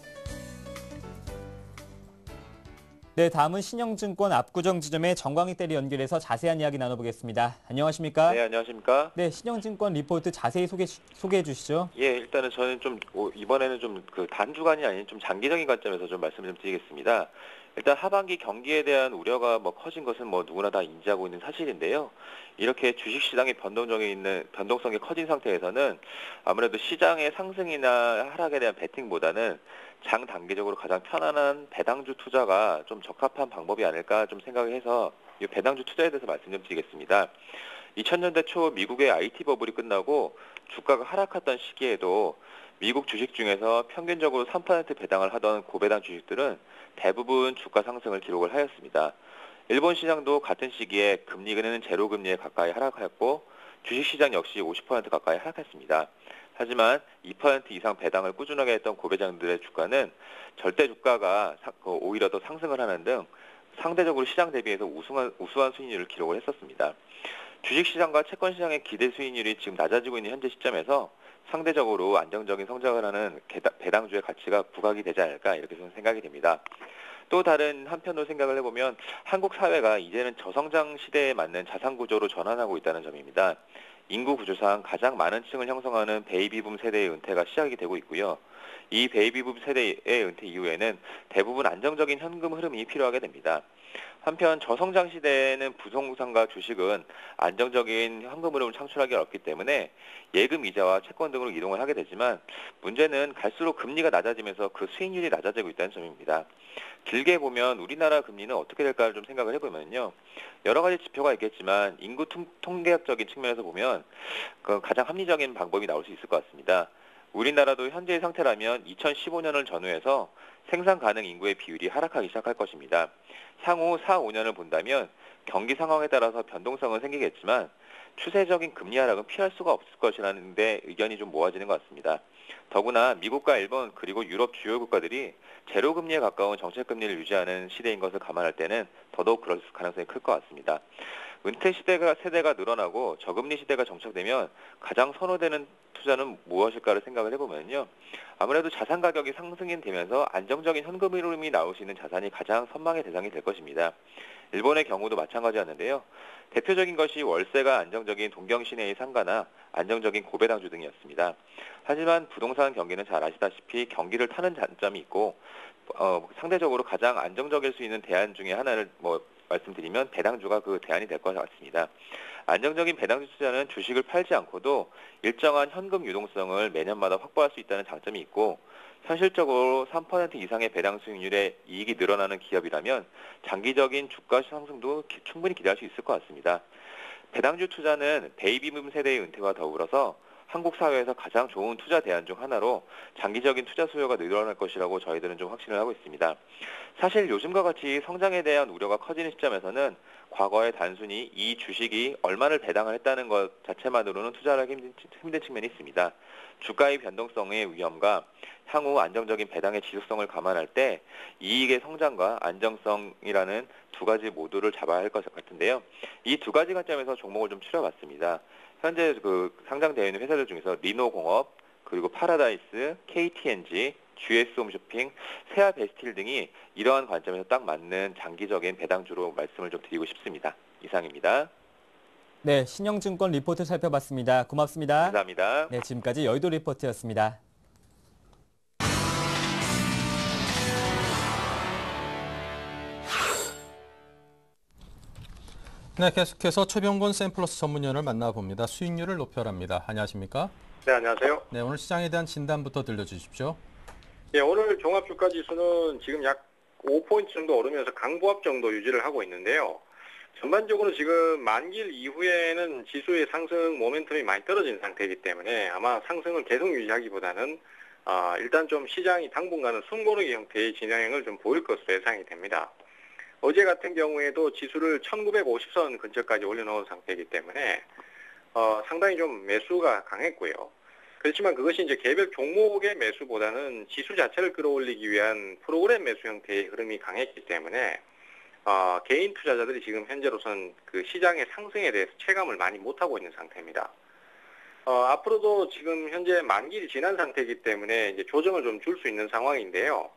Speaker 6: 네, 다음은 신영증권 압구정 지점의 정광희 대리 연결해서 자세한 이야기 나눠보겠습니다. 안녕하십니까?
Speaker 7: 네, 안녕하십니까?
Speaker 6: 네, 신영증권 리포트 자세히 소개, 소개해 주시죠.
Speaker 7: 예, 일단은 저는 좀 이번에는 좀 그 단주간이 아닌 좀 장기적인 관점에서 좀 말씀을 좀 드리겠습니다. 일단 하반기 경기에 대한 우려가 뭐 커진 것은 뭐 누구나 다 인지하고 있는 사실인데요. 이렇게 주식시장의 변동성이 있는 변동성이 커진 상태에서는 아무래도 시장의 상승이나 하락에 대한 베팅보다는 장 단기적으로 가장 편안한 배당주 투자가 좀 적합한 방법이 아닐까 좀 생각을 해서 이 배당주 투자에 대해서 말씀 좀 드리겠습니다. 이천 년대 초 미국의 아이티 버블이 끝나고 주가가 하락했던 시기에도 미국 주식 중에서 평균적으로 삼 퍼센트 배당을 하던 고배당 주식들은 대부분 주가 상승을 기록을 하였습니다. 일본 시장도 같은 시기에 금리는 제로 금리에 가까이 하락하였고 주식시장 역시 오십 퍼센트 가까이 하락했습니다. 하지만 이 퍼센트 이상 배당을 꾸준하게 했던 고배당들의 주가는 절대 주가가 오히려 더 상승을 하는 등 상대적으로 시장 대비해서 우수한, 우수한 수익률을 기록을 했었습니다. 주식시장과 채권시장의 기대 수익률이 지금 낮아지고 있는 현재 시점에서 상대적으로 안정적인 성장을 하는 배당주의 가치가 부각이 되지 않을까 이렇게 저는 생각이 됩니다. 또 다른 한편으로 생각을 해보면 한국 사회가 이제는 저성장 시대에 맞는 자산 구조로 전환하고 있다는 점입니다. 인구 구조상 가장 많은 층을 형성하는 베이비붐 세대의 은퇴가 시작이 되고 있고요. 이 베이비붐 세대의 은퇴 이후에는 대부분 안정적인 현금 흐름이 필요하게 됩니다. 한편 저성장 시대에는 부동산과 주식은 안정적인 현금 흐름을 창출하기 어렵기 때문에 예금 이자와 채권 등으로 이동을 하게 되지만 문제는 갈수록 금리가 낮아지면서 그 수익률이 낮아지고 있다는 점입니다. 길게 보면 우리나라 금리는 어떻게 될까를 좀 생각을 해보면요. 여러 가지 지표가 있겠지만 인구 통계학적인 측면에서 보면 그 가장 합리적인 방법이 나올 수 있을 것 같습니다. 우리나라도 현재의 상태라면 이천십오 년을 전후해서 생산 가능 인구의 비율이 하락하기 시작할 것입니다. 향후 사, 오 년을 본다면 경기 상황에 따라서 변동성은 생기겠지만 추세적인 금리 하락은 피할 수가 없을 것이라는 데 의견이 좀 모아지는 것 같습니다. 더구나 미국과 일본 그리고 유럽 주요 국가들이 제로 금리에 가까운 정책 금리를 유지하는 시대인 것을 감안할 때는 더더욱 그럴 가능성이 클 것 같습니다. 은퇴 시대가 세대가 늘어나고 저금리 시대가 정착되면 가장 선호되는 투자는 무엇일까를 생각을 해보면요. 아무래도 자산 가격이 상승이 되면서 안정적인 현금 흐름이 나올 수 있는 자산이 가장 선망의 대상이 될 것입니다. 일본의 경우도 마찬가지였는데요. 대표적인 것이 월세가 안정적인 동경 시내의 상가나 안정적인 고배당주 등이었습니다. 하지만 부동산 경기는 잘 아시다시피 경기를 타는 장점이 있고 어, 상대적으로 가장 안정적일 수 있는 대안 중에 하나를 뭐 말씀드리면 배당주가 그 대안이 될 것 같습니다. 안정적인 배당주 투자는 주식을 팔지 않고도 일정한 현금 유동성을 매년마다 확보할 수 있다는 장점이 있고 현실적으로 삼 퍼센트 이상의 배당 수익률에 이익이 늘어나는 기업이라면 장기적인 주가 상승도 기, 충분히 기대할 수 있을 것 같습니다. 배당주 투자는 베이비붐 세대의 은퇴와 더불어서 한국 사회에서 가장 좋은 투자 대안 중 하나로 장기적인 투자 수요가 늘어날 것이라고 저희들은 좀 확신을 하고 있습니다. 사실 요즘과 같이 성장에 대한 우려가 커지는 시점에서는 과거에 단순히 이 주식이 얼마를 배당을 했다는 것 자체만으로는 투자를 하기 힘든, 힘든 측면이 있습니다. 주가의 변동성의 위험과 향후 안정적인 배당의 지속성을 감안할 때 이익의 성장과 안정성이라는 두 가지 모두를 잡아야 할 것 같은데요. 이 두 가지 관점에서 종목을 좀 추려봤습니다. 현재 그 상장되어 있는 회사들 중에서 리노공업, 그리고 파라다이스, 케이티엔지, 지에스홈쇼핑, 세아베스틸 등이 이러한 관점에서 딱 맞는 장기적인 배당주로 말씀을 좀 드리고 싶습니다. 이상입니다.
Speaker 6: 네, 신영증권 리포트 살펴봤습니다. 고맙습니다.
Speaker 7: 감사합니다.
Speaker 6: 네, 지금까지 여의도 리포트였습니다.
Speaker 1: 네, 계속해서 최병곤 샘플러스 전문위원을 만나봅니다. 수익률을 높여랍니다. 안녕하십니까?
Speaker 8: 네, 안녕하세요.
Speaker 1: 네, 오늘 시장에 대한 진단부터 들려주십시오.
Speaker 8: 예, 오늘 종합주가지수는 지금 약 오 포인트 정도 오르면서 강보합 정도 유지를 하고 있는데요. 전반적으로 지금 만기일 이후에는 지수의 상승 모멘텀이 많이 떨어진 상태이기 때문에 아마 상승을 계속 유지하기보다는 어, 일단 좀 시장이 당분간은 숨고르기 형태의 진행을 좀 보일 것으로 예상이 됩니다. 어제 같은 경우에도 지수를 천구백오십 선 근처까지 올려놓은 상태이기 때문에 어, 상당히 좀 매수가 강했고요. 그렇지만 그것이 이제 개별 종목의 매수보다는 지수 자체를 끌어올리기 위한 프로그램 매수 형태의 흐름이 강했기 때문에 어, 개인 투자자들이 지금 현재로선 그 시장의 상승에 대해서 체감을 많이 못하고 있는 상태입니다. 어, 앞으로도 지금 현재 만기일이 지난 상태이기 때문에 이제 조정을 좀 줄 수 있는 상황인데요.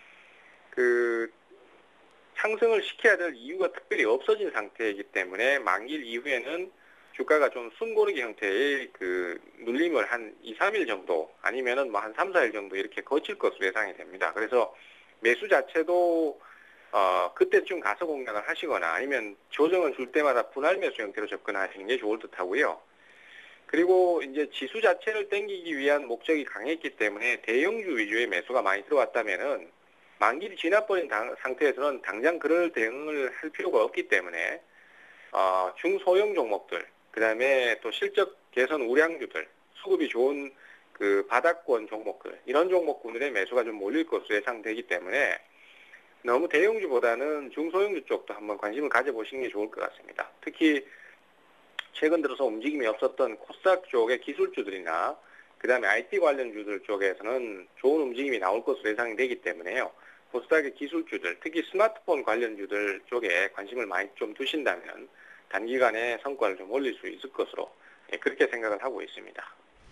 Speaker 8: 그 상승을 시켜야 될 이유가 특별히 없어진 상태이기 때문에 만기일 이후에는 주가가 좀 숨고르기 형태의 그 눌림을 한 이, 삼 일 정도 아니면은 뭐 한 삼, 사 일 정도 이렇게 거칠 것으로 예상이 됩니다. 그래서 매수 자체도 어, 그때쯤 가서 공략을 하시거나 아니면 조정을 줄 때마다 분할 매수 형태로 접근하시는 게 좋을 듯 하고요. 그리고 이제 지수 자체를 땡기기 위한 목적이 강했기 때문에 대형주 위주의 매수가 많이 들어왔다면은 만기일이 지나버린 당, 상태에서는 당장 그럴 대응을 할 필요가 없기 때문에 어, 중소형 종목들, 그 다음에 또 실적 개선 우량주들, 수급이 좋은 그 바닥권 종목들, 이런 종목군들의 매수가 좀 몰릴 것으로 예상되기 때문에 너무 대형주보다는 중소형주 쪽도 한번 관심을 가져보시는 게 좋을 것 같습니다. 특히 최근 들어서 움직임이 없었던 코스닥 쪽의 기술주들이나 그 다음에 아이티 관련주들 쪽에서는 좋은 움직임이 나올 것으로 예상이 되기 때문에요. 코스닥의 기술주들, 특히 스마트폰 관련주들 쪽에 관심을 많이 좀 두신다면 단기간에 성과를 좀 올릴 수 있을 것으로 그렇게 생각을 하고 있습니다.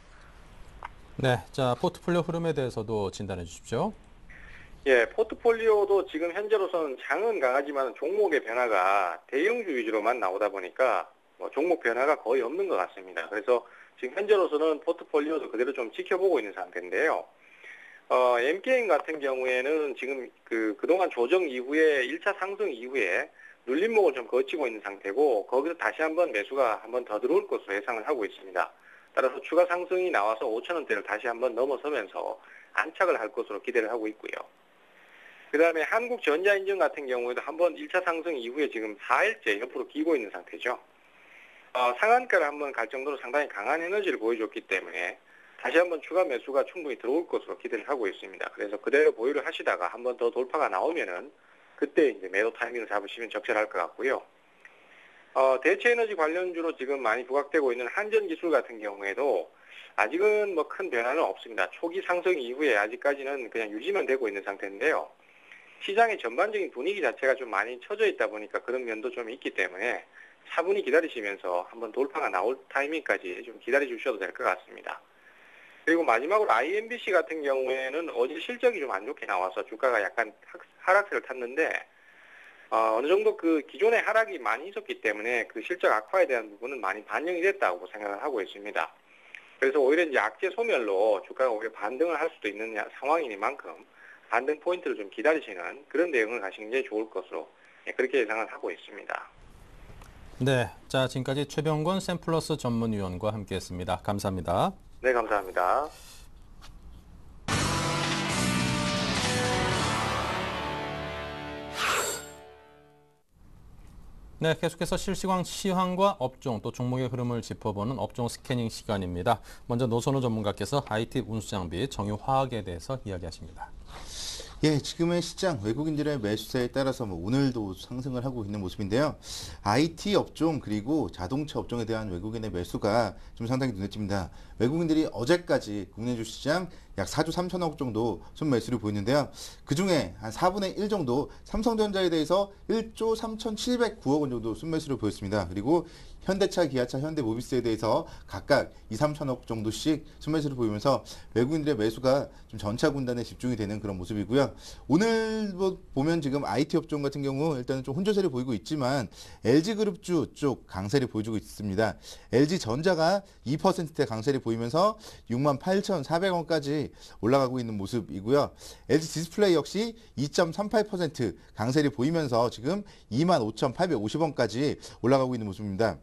Speaker 1: 네, 자 포트폴리오 흐름에 대해서도 진단해 주십시오.
Speaker 8: 예, 포트폴리오도 지금 현재로서는 장은 강하지만 종목의 변화가 대형주 위주로만 나오다 보니까 뭐 종목 변화가 거의 없는 것 같습니다. 그래서 지금 현재로서는 포트폴리오도 그대로 좀 지켜보고 있는 상태인데요. 어, 엠케이엔 같은 경우에는 지금 그, 그동안 조정 이후에 일 차 상승 이후에 눌림목을 좀 거치고 있는 상태고, 거기서 다시 한번 매수가 한번 더 들어올 것으로 예상을 하고 있습니다. 따라서 추가 상승이 나와서 오천 원대를 다시 한번 넘어서면서 안착을 할 것으로 기대를 하고 있고요. 그 다음에 한국전자인증 같은 경우에도 한번 일 차 상승 이후에 지금 사 일째 옆으로 기고 있는 상태죠. 어, 상한가를 한번 갈 정도로 상당히 강한 에너지를 보여줬기 때문에 다시 한번 추가 매수가 충분히 들어올 것으로 기대를 하고 있습니다. 그래서 그대로 보유를 하시다가 한번 더 돌파가 나오면은 그때 이제 매도 타이밍을 잡으시면 적절할 것 같고요. 어, 대체에너지 관련주로 지금 많이 부각되고 있는 한전기술 같은 경우에도 아직은 뭐 큰 변화는 없습니다. 초기 상승 이후에 아직까지는 그냥 유지만 되고 있는 상태인데요. 시장의 전반적인 분위기 자체가 좀 많이 처져 있다 보니까 그런 면도 좀 있기 때문에 차분히 기다리시면서 한번 돌파가 나올 타이밍까지 좀 기다려 주셔도 될 것 같습니다. 그리고 마지막으로 아이엠비씨 같은 경우에는 어제 실적이 좀 안 좋게 나와서 주가가 약간 하락세를 탔는데 어, 어느 정도 그 기존의 하락이 많이 있었기 때문에 그 실적 악화에 대한 부분은 많이 반영이 됐다고 생각을 하고 있습니다. 그래서 오히려 이제 악재 소멸로 주가가 오히려 반등을 할 수도 있는 상황이니만큼 반등 포인트를 좀 기다리시는 그런 대응을 하시는 게 좋을 것으로 그렇게 예상을 하고 있습니다.
Speaker 1: 네, 자 지금까지 최병권 샘플러스 전문위원과 함께했습니다. 감사합니다.
Speaker 8: 네, 감사합니다.
Speaker 1: 네, 계속해서 실시간 시황과 업종 또 종목의 흐름을 짚어보는 업종 스캐닝 시간입니다. 먼저 노선우 전문가께서 아이티 운수장비 정유화학에 대해서 이야기하십니다.
Speaker 3: 예, 지금의 시장 외국인들의 매수세에 따라서 뭐 오늘도 상승을 하고 있는 모습인데요. 아이티 업종 그리고 자동차 업종에 대한 외국인의 매수가 좀 상당히 눈에 띕니다. 외국인들이 어제까지 국내 주시장 약 사조 삼천억 정도 순매수를 보였는데요. 그중에 한 사분의 일 정도 삼성전자에 대해서 일조 삼천칠백구억 원 정도 순매수를 보였습니다. 그리고 현대차, 기아차, 현대모비스에 대해서 각각 이, 삼천억 정도씩 순매수를 보이면서 외국인들의 매수가 좀 전차 군단에 집중이 되는 그런 모습이고요. 오늘 보면 지금 아이티 업종 같은 경우 일단은 좀 혼조세를 보이고 있지만 엘지그룹주 쪽 강세를 보여주고 있습니다. 엘지전자가 이 퍼센트대 강세를 보이면서 육만 팔천사백 원까지 올라가고 있는 모습이고요. 엘지디스플레이 역시 이 점 삼팔 퍼센트 강세를 보이면서 지금 이만 오천팔백오십 원까지 올라가고 있는 모습입니다.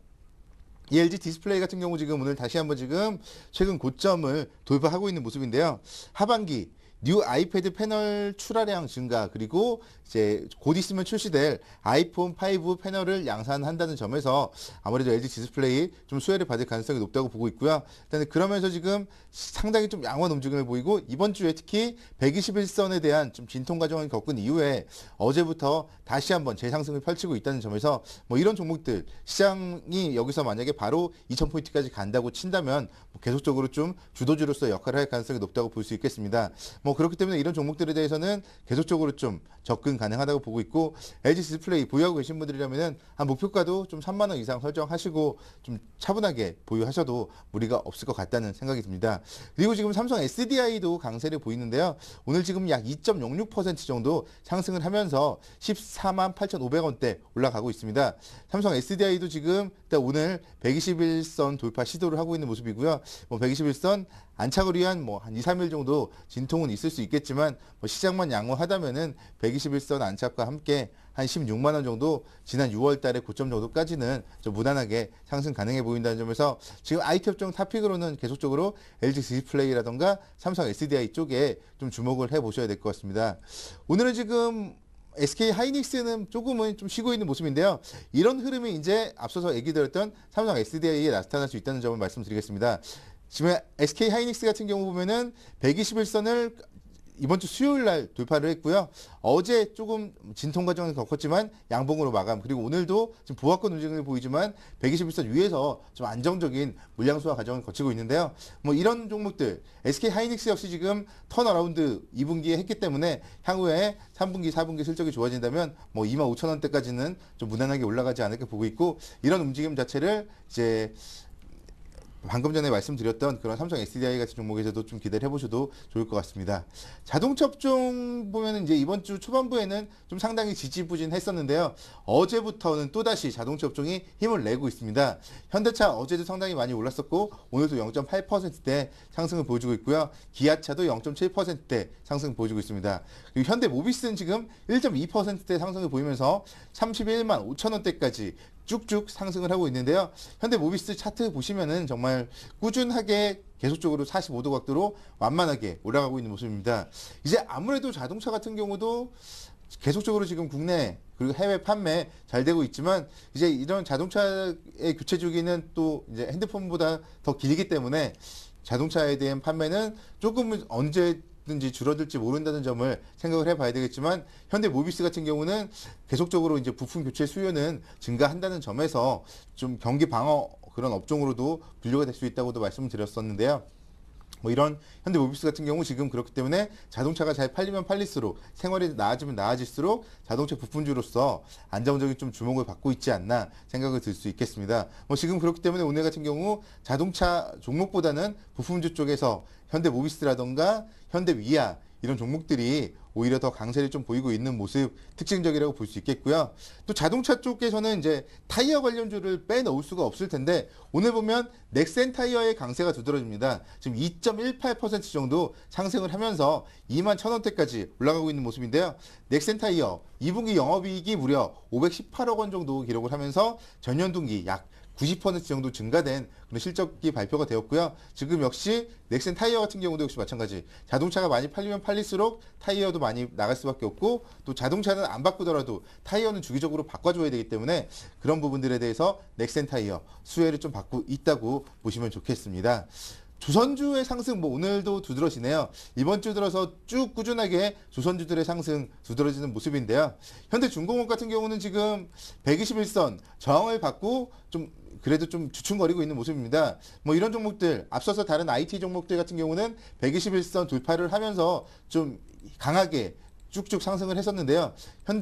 Speaker 3: 이 엘지 디스플레이 같은 경우 지금 오늘 다시 한번 지금 최근 고점을 돌파하고 있는 모습인데요. 하반기 뉴 아이패드 패널 출하량 증가 그리고 이제 곧 있으면 출시될 아이폰 파이브 패널을 양산한다는 점에서 아무래도 엘지 디스플레이 좀 수혜를 받을 가능성이 높다고 보고 있고요. 일단 그러면서 지금 상당히 좀 양호한 움직임을 보이고 이번 주에 특히 백이십일 선에 대한 좀 진통 과정을 겪은 이후에 어제부터 다시 한번 재상승을 펼치고 있다는 점에서 뭐 이런 종목들 시장이 여기서 만약에 바로 이천 포인트까지 간다고 친다면 뭐 계속적으로 좀 주도주로서 역할을 할 가능성이 높다고 볼 수 있겠습니다. 뭐 그렇기 때문에 이런 종목들에 대해서는 계속적으로 좀 접근 가능하다고 보고 있고 엘지 디스플레이 보유하고 계신 분들이라면은 한 목표가도 좀 삼만 원 이상 설정하시고 좀 차분하게 보유하셔도 무리가 없을 것 같다는 생각이 듭니다. 그리고 지금 삼성 에스디아이도 강세를 보이는데요. 오늘 지금 약 이 점 영육 퍼센트 정도 상승을 하면서 십사만 팔천오백 원대 올라가고 있습니다. 삼성 에스디아이도 지금 일단 오늘 백이십일 선 돌파 시도를 하고 있는 모습이고요. 뭐 백이십일 선 안착을 위한 뭐 한 이, 삼 일 정도 진통은 있을 수 있겠지만 뭐 시장만 양호하다면은 백이십일 선 안착과 함께 한 십육만 원 정도 지난 유월 달에 고점 정도까지는 좀 무난하게 상승 가능해 보인다는 점에서 지금 아이티 업종 탑픽으로는 계속적으로 엘지 디스플레이라던가 삼성 에스디아이 쪽에 좀 주목을 해 보셔야 될 것 같습니다. 오늘은 지금 에스케이 하이닉스는 조금은 좀 쉬고 있는 모습인데요. 이런 흐름이 이제 앞서서 얘기 드렸던 삼성 에스디아이에 나타날 수 있다는 점을 말씀드리겠습니다. 지금 에스케이 하이닉스 같은 경우 보면은 백이십일 선을 이번 주 수요일 날 돌파를 했고요. 어제 조금 진통 과정을 겪었지만 양봉으로 마감. 그리고 오늘도 지금 보합권 움직임을 보이지만 백이십일 선 위에서 좀 안정적인 물량 소화 과정을 거치고 있는데요. 뭐 이런 종목들 에스케이 하이닉스 역시 지금 턴어라운드 이 분기에 했기 때문에 향후에 삼 분기, 사 분기 실적이 좋아진다면 뭐 이만 오천 원대까지는 좀 무난하게 올라가지 않을까 보고 있고 이런 움직임 자체를 이제 방금 전에 말씀드렸던 그런 삼성 에스디아이 같은 종목에서도 좀 기대를 해보셔도 좋을 것 같습니다. 자동차 업종 보면은 이제 이번 주 초반부에는 좀 상당히 지지부진했었는데요. 어제부터는 또다시 자동차 업종이 힘을 내고 있습니다. 현대차 어제도 상당히 많이 올랐었고 오늘도 영 점 팔 퍼센트대 상승을 보여주고 있고요. 기아차도 영 점 칠 퍼센트대 상승을 보여주고 있습니다. 그리고 현대모비스는 지금 일 점 이 퍼센트대 상승을 보이면서 삼십일만 오천 원대까지 쭉쭉 상승을 하고 있는데요. 현대모비스 차트 보시면은 정말 꾸준하게 계속적으로 사십오 도 각도로 완만하게 올라가고 있는 모습입니다. 이제 아무래도 자동차 같은 경우도 계속적으로 지금 국내 그리고 해외 판매 잘 되고 있지만 이제 이런 자동차의 교체 주기는 또 이제 핸드폰보다 더 길기 때문에 자동차에 대한 판매는 조금은 언제 든지 줄어들지 모른다는 점을 생각을 해봐야 되겠지만 현대모비스 같은 경우는 계속적으로 이제 부품 교체 수요는 증가한다는 점에서 좀 경기 방어 그런 업종으로도 분류가 될 수 있다고도 말씀을 드렸었는데요. 뭐 이런 현대모비스 같은 경우 지금 그렇기 때문에 자동차가 잘 팔리면 팔릴수록 생활이 나아지면 나아질수록 자동차 부품주로서 안정적인 좀 주목을 받고 있지 않나 생각을 들 수 있겠습니다. 뭐 지금 그렇기 때문에 오늘 같은 경우 자동차 종목보다는 부품주 쪽에서 현대모비스라던가 현대위아 이런 종목들이 오히려 더 강세를 좀 보이고 있는 모습 특징적이라고 볼 수 있겠고요. 또 자동차 쪽에서는 이제 타이어 관련주를 빼놓을 수가 없을 텐데 오늘 보면 넥센 타이어의 강세가 두드러집니다. 지금 이 점 일팔 퍼센트 정도 상승을 하면서 이만 천 원대까지 올라가고 있는 모습인데요. 넥센 타이어 이 분기 영업이익이 무려 오백십팔억 원 정도 기록을 하면서 전년 동기 약 구십 퍼센트 정도 증가된 그런 실적이 발표가 되었고요. 지금 역시 넥센 타이어 같은 경우도 역시 마찬가지. 자동차가 많이 팔리면 팔릴수록 타이어도 많이 나갈 수밖에 없고 또 자동차는 안 바꾸더라도 타이어는 주기적으로 바꿔줘야 되기 때문에 그런 부분들에 대해서 넥센 타이어 수혜를 좀 받고 있다고 보시면 좋겠습니다. 조선주의 상승 뭐 오늘도 두드러지네요. 이번 주 들어서 쭉 꾸준하게 조선주들의 상승 두드러지는 모습인데요. 현대중공업 같은 경우는 지금 백이십일 선 저항을 받고 좀 그래도 좀 주춤거리고 있는 모습입니다. 뭐 이런 종목들 앞서서 다른 아이티 종목들 같은 경우는 백이십일 선 돌파를 하면서 좀 강하게 쭉쭉 상승을 했었는데요.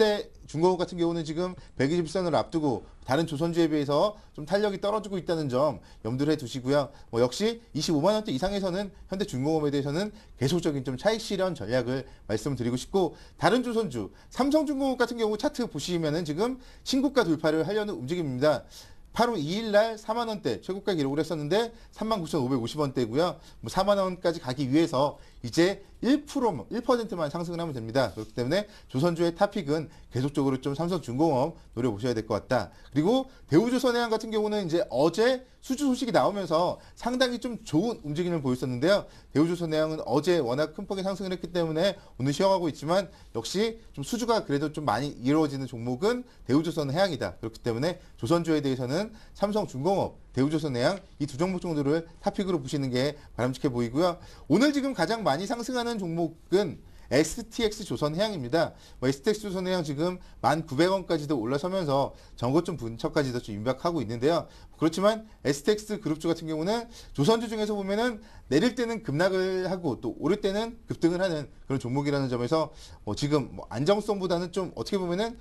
Speaker 3: 현대중공업 같은 경우는 지금 백이십 선을 앞두고 다른 조선주에 비해서 좀 탄력이 떨어지고 있다는 점 염두를 해두시고요. 뭐 역시 이십오만 원대 이상에서는 현대중공업에 대해서는 계속적인 좀 차익 실현 전략을 말씀을 드리고 싶고 다른 조선주 삼성중공업 같은 경우 차트 보시면은 지금 신고가 돌파를 하려는 움직임입니다. 팔월 이일 날 사만 원대 최고가 기록을 했었는데 삼만 구천오백오십 원대고요. 뭐 사만 원까지 가기 위해서 이제 일 퍼센트, 일 퍼센트만 상승을 하면 됩니다. 그렇기 때문에 조선주의 탑픽은 계속적으로 좀 삼성중공업 노려보셔야 될 것 같다. 그리고 대우조선해양 같은 경우는 이제 어제 수주 소식이 나오면서 상당히 좀 좋은 움직임을 보였었는데요. 대우조선해양은 어제 워낙 큰 폭의 상승을 했기 때문에 오늘 쉬어가고 있지만 역시 좀 수주가 그래도 좀 많이 이루어지는 종목은 대우조선해양이다. 그렇기 때문에 조선주에 대해서는 삼성중공업, 대우조선해양 이 두 종목 정도를 탑픽으로 보시는 게 바람직해 보이고요. 오늘 지금 가장 많이 상승하는 종목은 에스티엑스 조선해양입니다. 뭐 에스티엑스 조선해양 지금 만 구백 원까지도 올라서면서 전고점 분처까지도 좀 임박하고 있는데요. 그렇지만 에스티엑스 그룹주 같은 경우는 조선주 중에서 보면은 내릴 때는 급락을 하고 또 오를 때는 급등을 하는 그런 종목이라는 점에서 뭐 지금 뭐 안정성보다는 좀 어떻게 보면은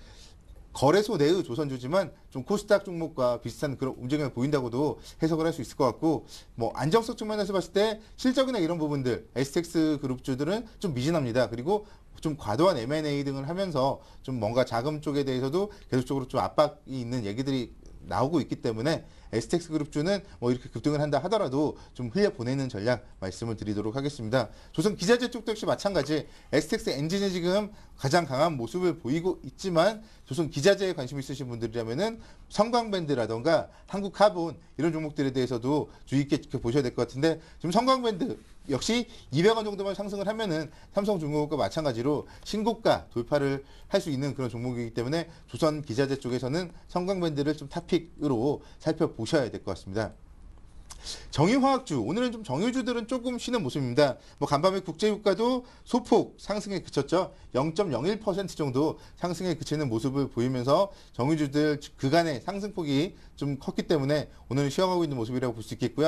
Speaker 3: 거래소 내의 조선주지만 좀 코스닥 종목과 비슷한 그런 움직임을 보인다고도 해석을 할 수 있을 것 같고 뭐 안정성 측면에서 봤을 때 실적이나 이런 부분들 에스티엑스 그룹주들은 좀 미진합니다. 그리고 좀 과도한 엠 앤 에이 등을 하면서 좀 뭔가 자금 쪽에 대해서도 계속적으로 좀 압박이 있는 얘기들이 나오고 있기 때문에 에스티엑스 그룹주는 뭐 이렇게 급등을 한다 하더라도 좀 흘려보내는 전략 말씀을 드리도록 하겠습니다. 조선 기자재 쪽도 역시 마찬가지 에스티엑스 엔진이 지금 가장 강한 모습을 보이고 있지만 조선 기자재에 관심 있으신 분들이라면은 성광밴드라던가 한국카본 이런 종목들에 대해서도 주의 있게 지켜보셔야 될 것 같은데 지금 성광밴드 역시 이백 원 정도만 상승을 하면은 삼성중공업과 마찬가지로 신고가 돌파를 할 수 있는 그런 종목이기 때문에 조선 기자재 쪽에서는 성광밴드를 좀 탑픽으로 살펴보셔야 될 것 같습니다. 정유화학주 오늘은 좀 정유주들은 조금 쉬는 모습입니다. 뭐 간밤에 국제유가도 소폭 상승에 그쳤죠. 영 점 영일 퍼센트 정도 상승에 그치는 모습을 보이면서 정유주들 그간의 상승폭이 좀 컸기 때문에 오늘은 쉬어가고 있는 모습이라고 볼 수 있겠고요.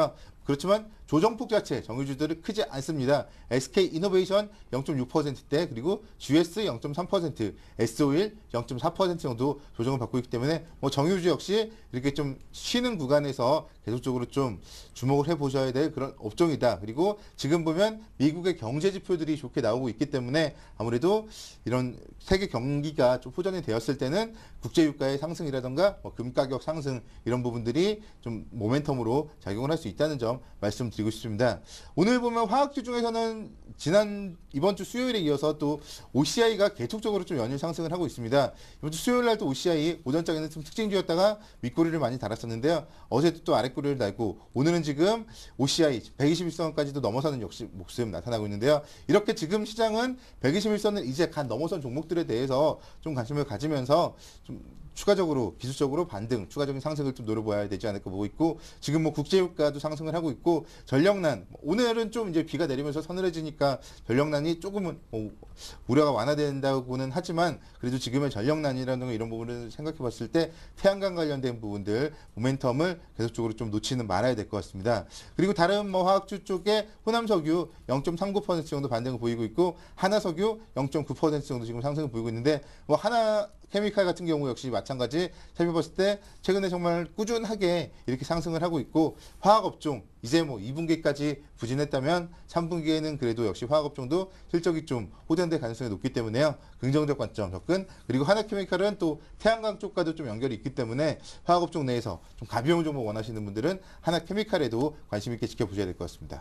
Speaker 3: 그렇지만 조정폭 자체 정유주들은 크지 않습니다. 에스케이이노베이션 영 점 육 퍼센트대 그리고 지에스 영 점 삼 퍼센트, 에스오일 영 점 사 퍼센트 정도 조정을 받고 있기 때문에 뭐 정유주 역시 이렇게 좀 쉬는 구간에서 계속적으로 좀 주목을 해보셔야 될 그런 업종이다. 그리고 지금 보면 미국의 경제 지표들이 좋게 나오고 있기 때문에 아무래도 이런 세계 경기가 좀 호전이 되었을 때는 국제유가의 상승이라던가 뭐 금가격 상승 이런 부분들이 좀 모멘텀으로 작용을 할 수 있다는 점 말씀드리고 싶습니다. 오늘 보면 화학주 중에서는 지난 이번 주 수요일에 이어서 또 오씨아이가 계속적으로 좀 연일 상승을 하고 있습니다. 이번 주 수요일 날 또 오씨아이 오전장에는 좀 특징주였다가 윗꼬리를 많이 달았었는데요. 어제도 또 아랫꼬리를 달고 오늘은 지금 오씨아이 백이십일 선까지도 넘어서는 역시 모습 나타나고 있는데요. 이렇게 지금 시장은 백이십일 선을 이제 간 넘어선 종목들에 대해서 좀 관심을 가지면서 좀 추가적으로 기술적으로 반등, 추가적인 상승을 좀 노려봐야 되지 않을까 보고 있고 지금 뭐 국제유가도 상승을 하고 있고 전력난 오늘은 좀 이제 비가 내리면서 서늘해지니까 전력난이 조금은 뭐 우려가 완화된다고는 하지만 그래도 지금의 전력난이라는 이런 부분을 생각해봤을 때 태양광 관련된 부분들 모멘텀을 계속적으로 좀 놓치는 말아야 될 것 같습니다. 그리고 다른 뭐 화학주 쪽에 호남석유 영 점 삼구 퍼센트 정도 반등을 보이고 있고 하나석유 영 점 구 퍼센트 정도 지금 상승을 보이고 있는데 뭐 하나 케미칼 같은 경우 역시 마찬가지 살펴봤을 때 최근에 정말 꾸준하게 이렇게 상승을 하고 있고 화학업종 이제 뭐 이 분기까지 부진했다면 삼 분기에는 그래도 역시 화학업종도 실적이 좀 호전될 가능성이 높기 때문에요. 긍정적 관점 접근 그리고 하나케미칼은 또 태양광 쪽과도 좀 연결이 있기 때문에 화학업종 내에서 좀 가벼운 종목 원하시는 분들은 하나케미칼에도 관심 있게 지켜보셔야 될 것 같습니다.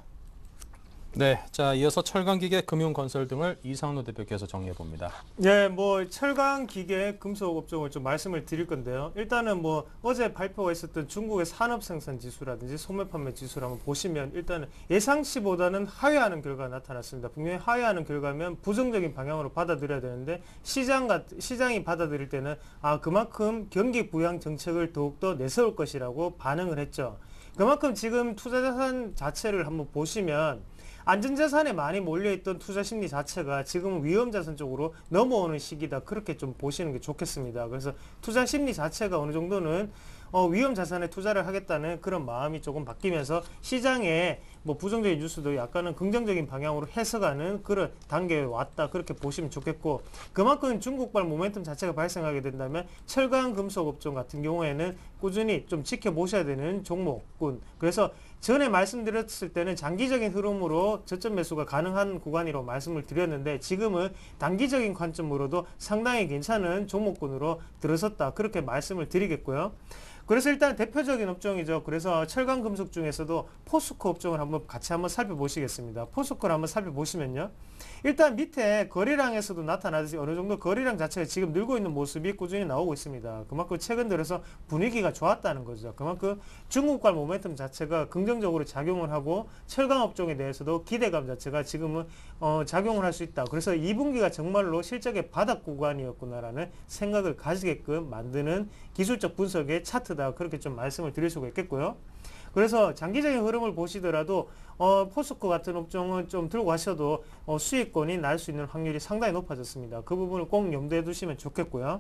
Speaker 1: 네, 자 이어서 철강기계, 금융건설 등을 이상로 대표께서 정리해 봅니다.
Speaker 4: 예, 뭐 철강, 기계, 금속 업종을 좀 말씀을 드릴 건데요. 일단은 뭐 어제 발표가 있었던 중국의 산업 생산 지수라든지 소매 판매 지수를 한번 보시면 일단은 예상치보다는 하회하는 결과가 나타났습니다. 분명히 하회하는 결과면 부정적인 방향으로 받아들여야 되는데 시장 같 시장이 받아들일 때는 아 그만큼 경기 부양 정책을 더욱더 내세울 것이라고 반응을 했죠. 그만큼 지금 투자자산 자체를 한번 보시면 안전자산에 많이 몰려있던 투자 심리 자체가 지금은 위험자산 쪽으로 넘어오는 시기다. 그렇게 좀 보시는 게 좋겠습니다. 그래서 투자 심리 자체가 어느 정도는 어, 위험자산에 투자를 하겠다는 그런 마음이 조금 바뀌면서 시장에 뭐 부정적인 뉴스도 약간은 긍정적인 방향으로 해석하는 그런 단계에 왔다. 그렇게 보시면 좋겠고 그만큼 중국발 모멘텀 자체가 발생하게 된다면 철강 금속 업종 같은 경우에는 꾸준히 좀 지켜보셔야 되는 종목군. 그래서 전에 말씀드렸을 때는 장기적인 흐름으로 저점 매수가 가능한 구간이라고 말씀을 드렸는데 지금은 단기적인 관점으로도 상당히 괜찮은 종목군으로 들어섰다. 그렇게 말씀을 드리겠고요. 그래서 일단 대표적인 업종이죠. 그래서 철강 금속 중에서도 포스코 업종을 한번 같이 한번 살펴보시겠습니다. 포스코를 한번 살펴보시면요. 일단 밑에 거래량에서도 나타나듯이 어느 정도 거래량 자체가 지금 늘고 있는 모습이 꾸준히 나오고 있습니다. 그만큼 최근 들어서 분위기가 좋았다는 거죠. 그만큼 중국발 모멘텀 자체가 긍정적으로 작용을 하고 철강 업종에 대해서도 기대감 자체가 지금은 어, 작용을 할 수 있다. 그래서 이 분기가 정말로 실적의 바닥 구간이었구나라는 생각을 가지게끔 만드는 기술적 분석의 차트다. 그렇게 좀 말씀을 드릴 수가 있겠고요. 그래서 장기적인 흐름을 보시더라도 어, 포스코 같은 업종은 좀 들고 가셔도 어, 수익권이 날 수 있는 확률이 상당히 높아졌습니다. 그 부분을 꼭 염두에 두시면 좋겠고요.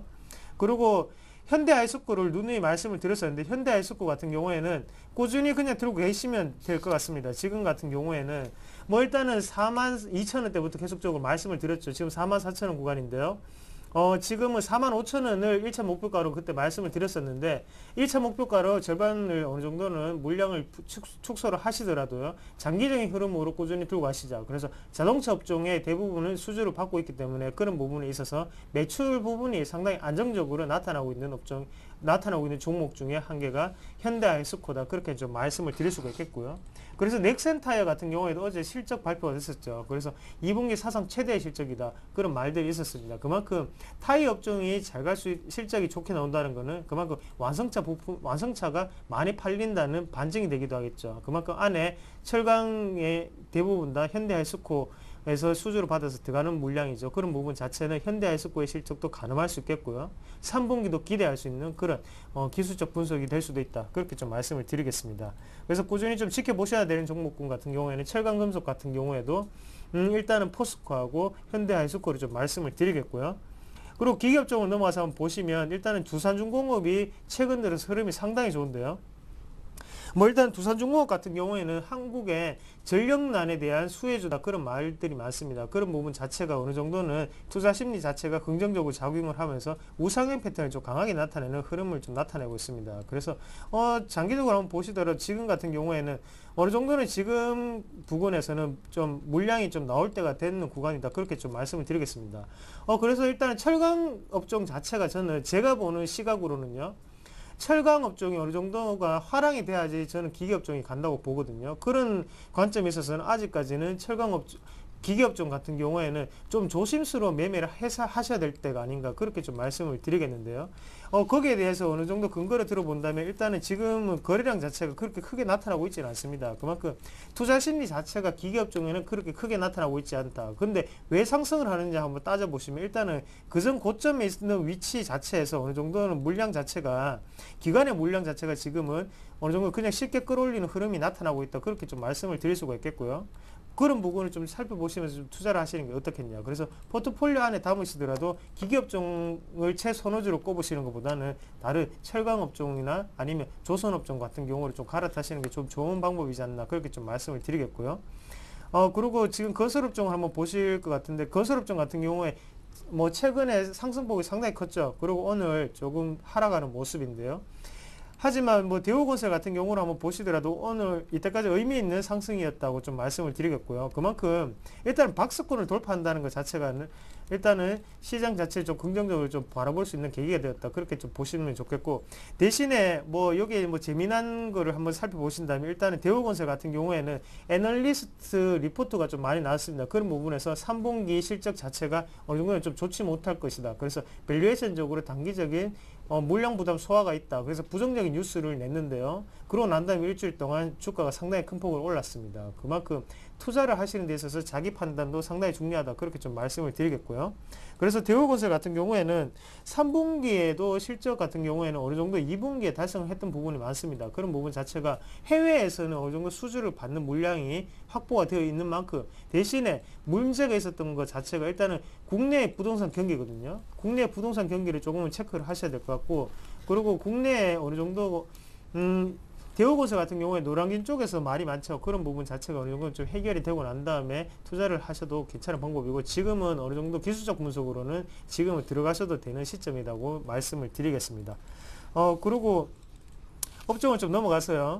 Speaker 4: 그리고 현대아이스코를 누누이 말씀을 드렸었는데 현대아이스코 같은 경우에는 꾸준히 그냥 들고 계시면 될 것 같습니다. 지금 같은 경우에는 뭐 일단은 사만 이천 원대부터 계속적으로 말씀을 드렸죠. 지금 사만 사천 원 구간인데요. 어, 지금은 사만 오천 원을 일 차 목표가로 그때 말씀을 드렸었는데 일 차 목표가로 절반을 어느 정도는 물량을 축, 축소를 하시더라도요. 장기적인 흐름으로 꾸준히 들고 가시자. 그래서 자동차 업종의 대부분은 수주를 받고 있기 때문에 그런 부분에 있어서 매출 부분이 상당히 안정적으로 나타나고 있는 업종, 나타나고 있는 종목 중에 한 개가 현대아이스코다. 그렇게 좀 말씀을 드릴 수가 있겠고요. 그래서 넥센타이어 같은 경우에도 어제 실적 발표가 됐었죠. 그래서 이 분기 사상 최대의 실적이다. 그런 말들이 있었습니다. 그만큼 타이어 업종이 잘 갈 수, 실적이 좋게 나온다는 것은 그만큼 완성차 부품, 완성차가 많이 팔린다는 반증이 되기도 하겠죠. 그만큼 안에 철강의 대부분 다 현대아이스코에서 수주를 받아서 들어가는 물량이죠. 그런 부분 자체는 현대아이스코의 실적도 가늠할 수 있겠고요. 삼 분기도 기대할 수 있는 그런 어, 기술적 분석이 될 수도 있다. 그렇게 좀 말씀을 드리겠습니다. 그래서 꾸준히 좀 지켜보셔야 되는 종목군 같은 경우에는 철강금속 같은 경우에도 음, 일단은 포스코하고 현대아이스코를 좀 말씀을 드리겠고요. 그리고 기계업종을 넘어가서 한번 보시면 일단은 두산중공업이 최근 들어서 흐름이 상당히 좋은데요. 뭐 일단 두산중공업 같은 경우에는 한국의 전력난에 대한 수혜주다 그런 말들이 많습니다. 그런 부분 자체가 어느 정도는 투자 심리 자체가 긍정적으로 작용을 하면서 우상향 패턴을 좀 강하게 나타내는 흐름을 좀 나타내고 있습니다. 그래서 어 장기적으로 한번 보시더라도 지금 같은 경우에는 어느 정도는 지금 부근에서는 좀 물량이 좀 나올 때가 되는 구간이다 그렇게 좀 말씀을 드리겠습니다. 어 그래서 일단은 철강 업종 자체가 저는 제가 보는 시각으로는요. 철강 업종이 어느 정도가 화랑이 돼야지 저는 기계 업종이 간다고 보거든요. 그런 관점에 있어서는 아직까지는 철강 업종, 기계 업종 같은 경우에는 좀 조심스러운 매매를 해서 하셔야 될 때가 아닌가 그렇게 좀 말씀을 드리겠는데요. 어, 거기에 대해서 어느 정도 근거를 들어본다면 일단은 지금은 거래량 자체가 그렇게 크게 나타나고 있지는 않습니다. 그만큼 투자 심리 자체가 기계 업종에는 그렇게 크게 나타나고 있지 않다. 근데 왜 상승을 하는지 한번 따져보시면 일단은 그전 고점에 있는 위치 자체에서 어느 정도는 물량 자체가 기관의 물량 자체가 지금은 어느 정도 그냥 쉽게 끌어올리는 흐름이 나타나고 있다. 그렇게 좀 말씀을 드릴 수가 있겠고요. 그런 부분을 좀 살펴보시면서 좀 투자를 하시는 게 어떻겠냐. 그래서 포트폴리오 안에 담으시더라도 기계업종을 최선호주로 꼽으시는 것보다는 다른 철강업종이나 아니면 조선업종 같은 경우를 좀 갈아타시는 게 좀 좋은 방법이지 않나 그렇게 좀 말씀을 드리겠고요. 어 그리고 지금 건설업종을 한번 보실 것 같은데 건설업종 같은 경우에 뭐 최근에 상승폭이 상당히 컸죠. 그리고 오늘 조금 하락하는 모습인데요. 하지만 뭐 대우건설 같은 경우를 한번 보시더라도 오늘 이때까지 의미 있는 상승이었다고 좀 말씀을 드리겠고요. 그만큼 일단 박스권을 돌파한다는 것 자체가 일단은 시장 자체를 좀 긍정적으로 좀 바라볼 수 있는 계기가 되었다. 그렇게 좀 보시면 좋겠고 대신에 뭐 여기에 뭐 재미난 거를 한번 살펴보신다면 일단은 대우건설 같은 경우에는 애널리스트 리포트가 좀 많이 나왔습니다. 그런 부분에서 삼 분기 실적 자체가 어느 정도는 좀 좋지 못할 것이다. 그래서 밸류에이션적으로 단기적인 어, 물량 부담 소화가 있다. 그래서 부정적인 뉴스를 냈는데요. 그러고 난 다음에 일주일 동안 주가가 상당히 큰 폭으로 올랐습니다. 그만큼 투자를 하시는 데 있어서 자기 판단도 상당히 중요하다. 그렇게 좀 말씀을 드리겠고요. 그래서 대우건설 같은 경우에는 삼 분기에도 실적 같은 경우에는 어느 정도 이 분기에 달성을 했던 부분이 많습니다. 그런 부분 자체가 해외에서는 어느 정도 수주를 받는 물량이 확보가 되어 있는 만큼 대신에 문제가 있었던 것 자체가 일단은 국내 부동산 경기거든요. 국내 부동산 경기를 조금은 체크를 하셔야 될 것 같고 그리고 국내에 어느 정도 음 대우건설 같은 경우에 노량진 쪽에서 말이 많죠. 그런 부분 자체가 어느 정도 좀 해결이 되고 난 다음에 투자를 하셔도 괜찮은 방법이고 지금은 어느 정도 기술적 분석으로는 지금은 들어가셔도 되는 시점이라고 말씀을 드리겠습니다. 어 그리고 업종을 좀 넘어가서요.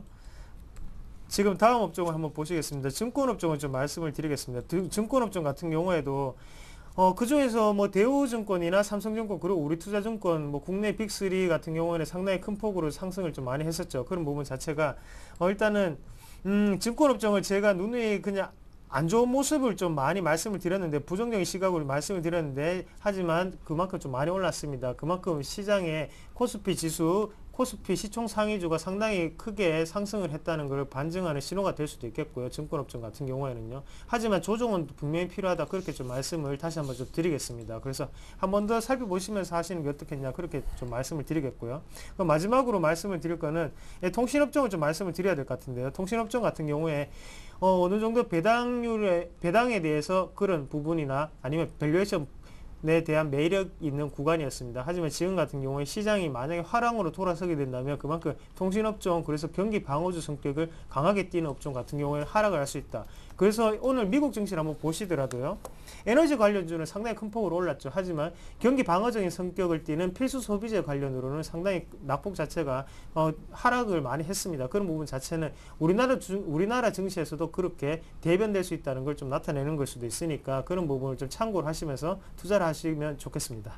Speaker 4: 지금 다음 업종을 한번 보시겠습니다. 증권업종을 좀 말씀을 드리겠습니다. 증권업종 같은 경우에도 어, 그 중에서 뭐 대우증권이나 삼성증권 그리고 우리투자증권 뭐 국내 빅쓰리 같은 경우에는 상당히 큰 폭으로 상승을 좀 많이 했었죠. 그런 부분 자체가 어, 일단은 음, 증권업종을 제가 눈에 그냥 안 좋은 모습을 좀 많이 말씀을 드렸는데 부정적인 시각으로 말씀을 드렸는데 하지만 그만큼 좀 많이 올랐습니다. 그만큼 시장의 코스피 지수 코스피 시총 상위주가 상당히 크게 상승을 했다는 것을 반증하는 신호가 될 수도 있겠고요. 증권업종 같은 경우에는요. 하지만 조정은 분명히 필요하다. 그렇게 좀 말씀을 다시 한번 좀 드리겠습니다. 그래서 한 번 더 살펴보시면서 하시는 게 어떻겠냐. 그렇게 좀 말씀을 드리겠고요. 그럼 마지막으로 말씀을 드릴 거는 예, 통신업종을 좀 말씀을 드려야 될 것 같은데요. 통신업종 같은 경우에 어, 어느 정도 배당률에, 배당에 대해서 그런 부분이나 아니면 밸류에이션 에 대한 매력 있는 구간이었습니다. 하지만 지금 같은 경우에 시장이 만약에 화랑으로 돌아서게 된다면 그만큼 통신업종 그래서 경기 방어주 성격을 강하게 띠는 업종 같은 경우에는 하락을 할 수 있다. 그래서 오늘 미국 증시를 한번 보시더라도요. 에너지 관련주는 상당히 큰 폭으로 올랐죠. 하지만 경기 방어적인 성격을 띠는 필수 소비재 관련으로는 상당히 낙폭 자체가 어, 하락을 많이 했습니다. 그런 부분 자체는 우리나라 주, 우리나라 증시에서도 그렇게 대변될 수 있다는 걸 좀 나타내는 걸 수도 있으니까 그런 부분을 좀 참고를 하시면서 투자를 하시면 좋겠습니다.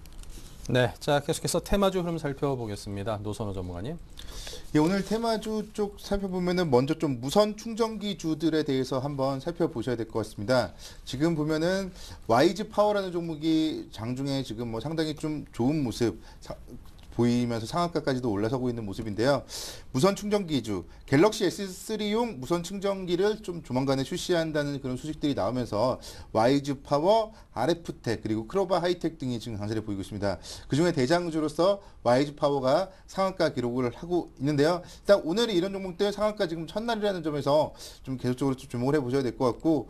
Speaker 1: 네, 자 계속해서 테마주 흐름 살펴보겠습니다. 노선호 전문가님.
Speaker 3: 예, 오늘 테마주 쪽 살펴보면은 먼저 좀 무선 충전기 주들에 대해서 한번 살펴보셔야 될 것 같습니다. 지금 보면은 와이즈 파워라는 종목이 장중에 지금 뭐 상당히 좀 좋은 모습 사, 보이면서 상한가까지도 올라서고 있는 모습인데요. 무선 충전기주 갤럭시 에스 쓰리용 무선 충전기를 좀 조만간에 출시한다는 그런 소식들이 나오면서 와이즈 파워, 알에프텍 그리고 크로바 하이텍 등이 지금 강세를 보이고 있습니다. 그중에 대장주로서 와이즈 파워가 상한가 기록을 하고 있는데요. 일단 오늘이 이런 종목들 상한가 지금 첫날이라는 점에서 좀 계속적으로 좀 주목을 해보셔야 될 것 같고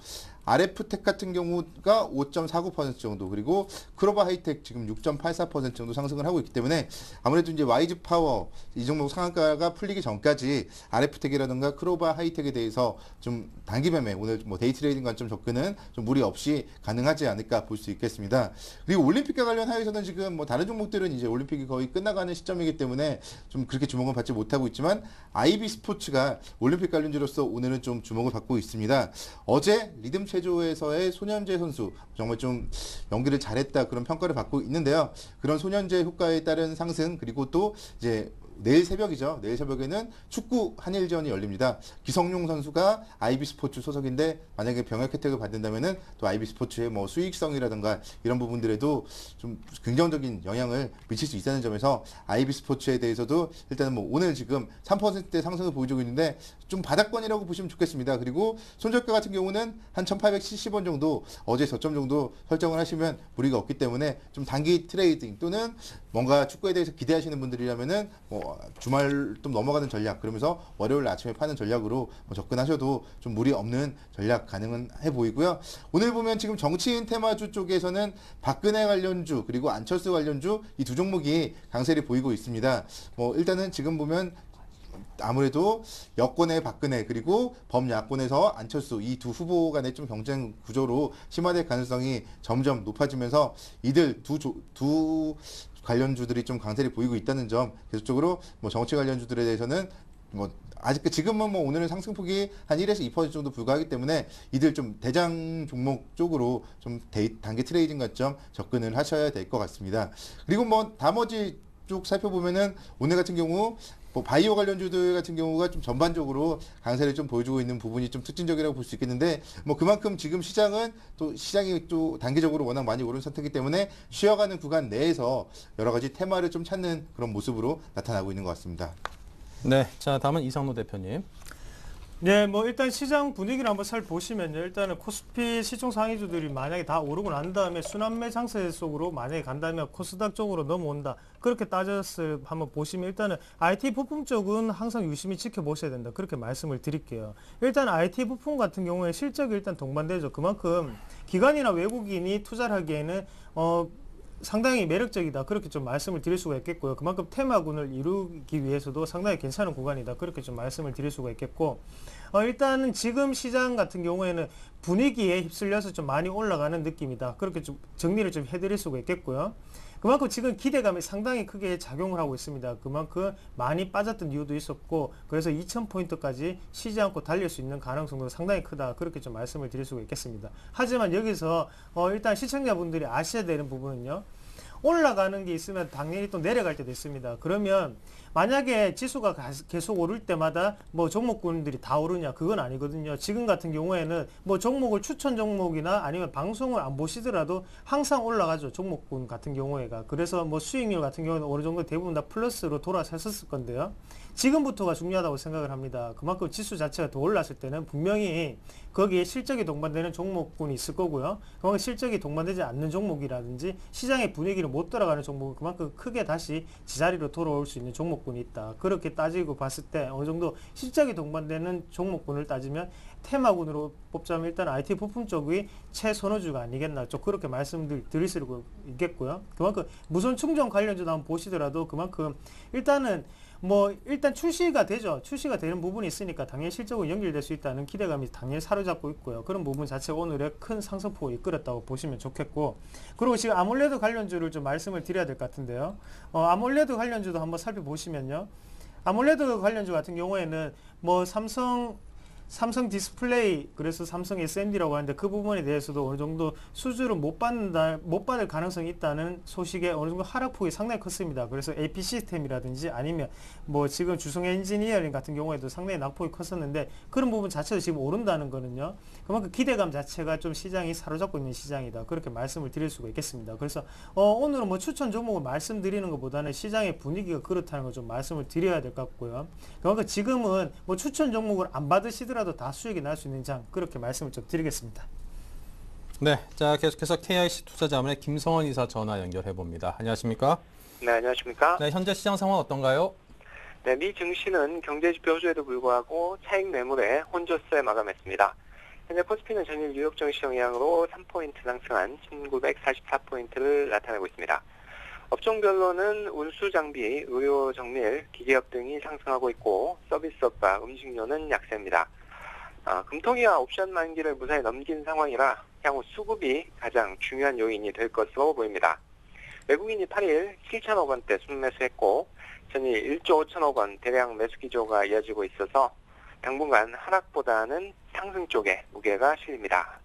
Speaker 3: 알에프텍 같은 경우가 오 점 사구 퍼센트 정도, 그리고 크로바 하이텍 지금 육 점 팔사 퍼센트 정도 상승을 하고 있기 때문에 아무래도 이제 와이즈 파워 이 종목 상한가가 풀리기 전까지 알에프텍이라든가 크로바 하이텍에 대해서 좀 단기 매매, 오늘 뭐 데이 트레이딩 관점 접근은 좀 무리 없이 가능하지 않을까 볼 수 있겠습니다. 그리고 올림픽과 관련하여서는 지금 뭐 다른 종목들은 이제 올림픽이 거의 끝나가는 시점이기 때문에 좀 그렇게 주목을 받지 못하고 있지만 아이비 스포츠가 올림픽 관련주로서 오늘은 좀 주목을 받고 있습니다. 어제 리듬 체조에서의 손현재 선수 정말 좀 연기를 잘했다, 그런 평가를 받고 있는데요. 그런 손현재 효과에 따른 상승, 그리고 또 이제 내일 새벽이죠. 내일 새벽에는 축구 한일전이 열립니다. 기성용 선수가 아이비 스포츠 소속인데 만약에 병역 혜택을 받는다면은 또 아이비 스포츠의 뭐 수익성이라든가 이런 부분들에도 좀 긍정적인 영향을 미칠 수 있다는 점에서 아이비 스포츠에 대해서도 일단은 뭐 오늘 지금 삼 퍼센트대 상승을 보여주고 있는데 좀 바닥권이라고 보시면 좋겠습니다. 그리고 손절가 같은 경우는 한 천팔백칠십 원 정도, 어제 저점 정도 설정을 하시면 무리가 없기 때문에 좀 단기 트레이딩 또는 뭔가 축구에 대해서 기대하시는 분들이라면은 뭐 주말 좀 넘어가는 전략, 그러면서 월요일 아침에 파는 전략으로 뭐 접근하셔도 좀 무리 없는 전략 가능은 해 보이고요. 오늘 보면 지금 정치인 테마주 쪽에서는 박근혜 관련주 그리고 안철수 관련주 이 두 종목이 강세를 보이고 있습니다. 뭐 일단은 지금 보면 아무래도 여권의 박근혜 그리고 범야권에서 안철수 이 두 후보 간의 좀 경쟁 구조로 심화될 가능성이 점점 높아지면서 이들 두, 조, 두 관련주들이 좀 강세를 보이고 있다는 점, 계속적으로 뭐 정치 관련주들에 대해서는 뭐 아직 지금은 뭐 오늘은 상승폭이 한 일에서 이 퍼센트 정도 불과하기 때문에 이들 좀 대장 종목 쪽으로 좀 데이, 단기 트레이딩 관점 접근을 하셔야 될 것 같습니다. 그리고 뭐 나머지 쭉 살펴보면은 오늘 같은 경우 뭐 바이오 관련주들 같은 경우가 좀 전반적으로 강세를 좀 보여주고 있는 부분이 좀 특징적이라고 볼 수 있겠는데, 뭐 그만큼 지금 시장은 또 시장이 또 단기적으로 워낙 많이 오른 상태이기 때문에 쉬어가는 구간 내에서 여러 가지 테마를 좀 찾는 그런 모습으로 나타나고 있는 것 같습니다.
Speaker 1: 네, 자 다음은 이상로 대표님.
Speaker 4: 네, 뭐 일단 시장 분위기를 한번 살펴보시면요. 일단은 코스피 시총 상위주들이 만약에 다 오르고 난 다음에 순환매 장세 속으로 만약에 간다면 코스닥 쪽으로 넘어온다, 그렇게 따졌을 한번 보시면 일단은 아이티 부품 쪽은 항상 유심히 지켜보셔야 된다, 그렇게 말씀을 드릴게요. 일단 아이티 부품 같은 경우에 실적이 일단 동반되죠. 그만큼 기관이나 외국인이 투자를 하기에는 어 상당히 매력적이다, 그렇게 좀 말씀을 드릴 수가 있겠고요. 그만큼 테마군을 이루기 위해서도 상당히 괜찮은 구간이다, 그렇게 좀 말씀을 드릴 수가 있겠고, 어, 일단은 지금 시장 같은 경우에는 분위기에 휩쓸려서 좀 많이 올라가는 느낌이다, 그렇게 좀 정리를 좀 해드릴 수가 있겠고요. 그만큼 지금 기대감이 상당히 크게 작용을 하고 있습니다. 그만큼 많이 빠졌던 이유도 있었고, 그래서 이천 포인트까지 쉬지 않고 달릴 수 있는 가능성도 상당히 크다, 그렇게 좀 말씀을 드릴 수가 있겠습니다. 하지만 여기서 어 일단 시청자분들이 아셔야 되는 부분은요, 올라가는 게 있으면 당연히 또 내려갈 때도 있습니다. 그러면 만약에 지수가 계속 오를 때마다 뭐 종목군들이 다 오르냐, 그건 아니거든요. 지금 같은 경우에는 뭐 종목을 추천 종목이나 아니면 방송을 안 보시더라도 항상 올라가죠, 종목군 같은 경우에가. 그래서 뭐 수익률 같은 경우는 어느 정도 대부분 다 플러스로 돌아섰을 건데요. 지금부터가 중요하다고 생각을 합니다. 그만큼 지수 자체가 더 올랐을 때는 분명히 거기에 실적이 동반되는 종목군이 있을 거고요. 그만큼 실적이 동반되지 않는 종목이라든지 시장의 분위기를 못 따라가는 종목은 그만큼 크게 다시 제자리로 돌아올 수 있는 종목군이 있다. 그렇게 따지고 봤을 때 어느 정도 실적이 동반되는 종목군을 따지면 테마군으로 뽑자면 일단 아이티 부품 쪽이 최선호주가 아니겠나, 좀 그렇게 말씀드릴 수 있겠고요. 그만큼 무선 충전 관련주도 한번 보시더라도 그만큼 일단은 뭐 일단 출시가 되죠. 출시가 되는 부분이 있으니까 당연히 실적으로 연결될 수 있다는 기대감이 당연히 사로잡고 있고요. 그런 부분 자체가 오늘의 큰 상승폭을 이끌었다고 보시면 좋겠고, 그리고 지금 아몰레드 관련주를 좀 말씀을 드려야 될 것 같은데요. 어, 아몰레드 관련주도 한번 살펴보시면요. 아몰레드 관련주 같은 경우에는 뭐 삼성 삼성 디스플레이, 그래서 삼성 에스엠디라고 하는데 그 부분에 대해서도 어느 정도 수주를 못 받는다, 못 받을 가능성이 있다는 소식에 어느 정도 하락폭이 상당히 컸습니다. 그래서 에이피 시스템이라든지 아니면 뭐 지금 주성 엔지니어링 같은 경우에도 상당히 낙폭이 컸었는데 그런 부분 자체도 지금 오른다는 거는요, 그만큼 기대감 자체가 좀 시장이 사로잡고 있는 시장이다, 그렇게 말씀을 드릴 수가 있겠습니다. 그래서 어, 오늘은 뭐 추천 종목을 말씀드리는 것보다는 시장의 분위기가 그렇다는 걸 좀 말씀을 드려야 될 것 같고요. 그만큼 지금은 뭐 추천 종목을 안 받으시더라도 라도 다 수익이 날 수 있는 장, 그렇게 말씀을 좀 드리겠습니다.
Speaker 1: 네, 자 계속해서 케이아이씨 투자자문의 김성원 이사 전화 연결해 봅니다. 안녕하십니까?
Speaker 9: 네, 안녕하십니까?
Speaker 1: 네, 현재 시장 상황 어떤가요?
Speaker 9: 네, 미 증시는 경제 지표 호조에도 불구하고 차익 매물에 혼조세 마감했습니다. 현재 코스피는 전일 뉴욕 증시 영향으로 삼 포인트 상승한 천구백사십사 포인트를 나타내고 있습니다. 업종별로는 운수 장비, 의료 정밀, 기계업 등이 상승하고 있고 서비스업과 음식료는 약세입니다. 아, 금통위와 옵션 만기를 무사히 넘긴 상황이라 향후 수급이 가장 중요한 요인이 될 것으로 보입니다. 외국인이 팔 일 칠천억 원대 순매수했고 전일 일조 오천억 원 대량 매수 기조가 이어지고 있어서 당분간 하락보다는 상승 쪽에 무게가 실립니다.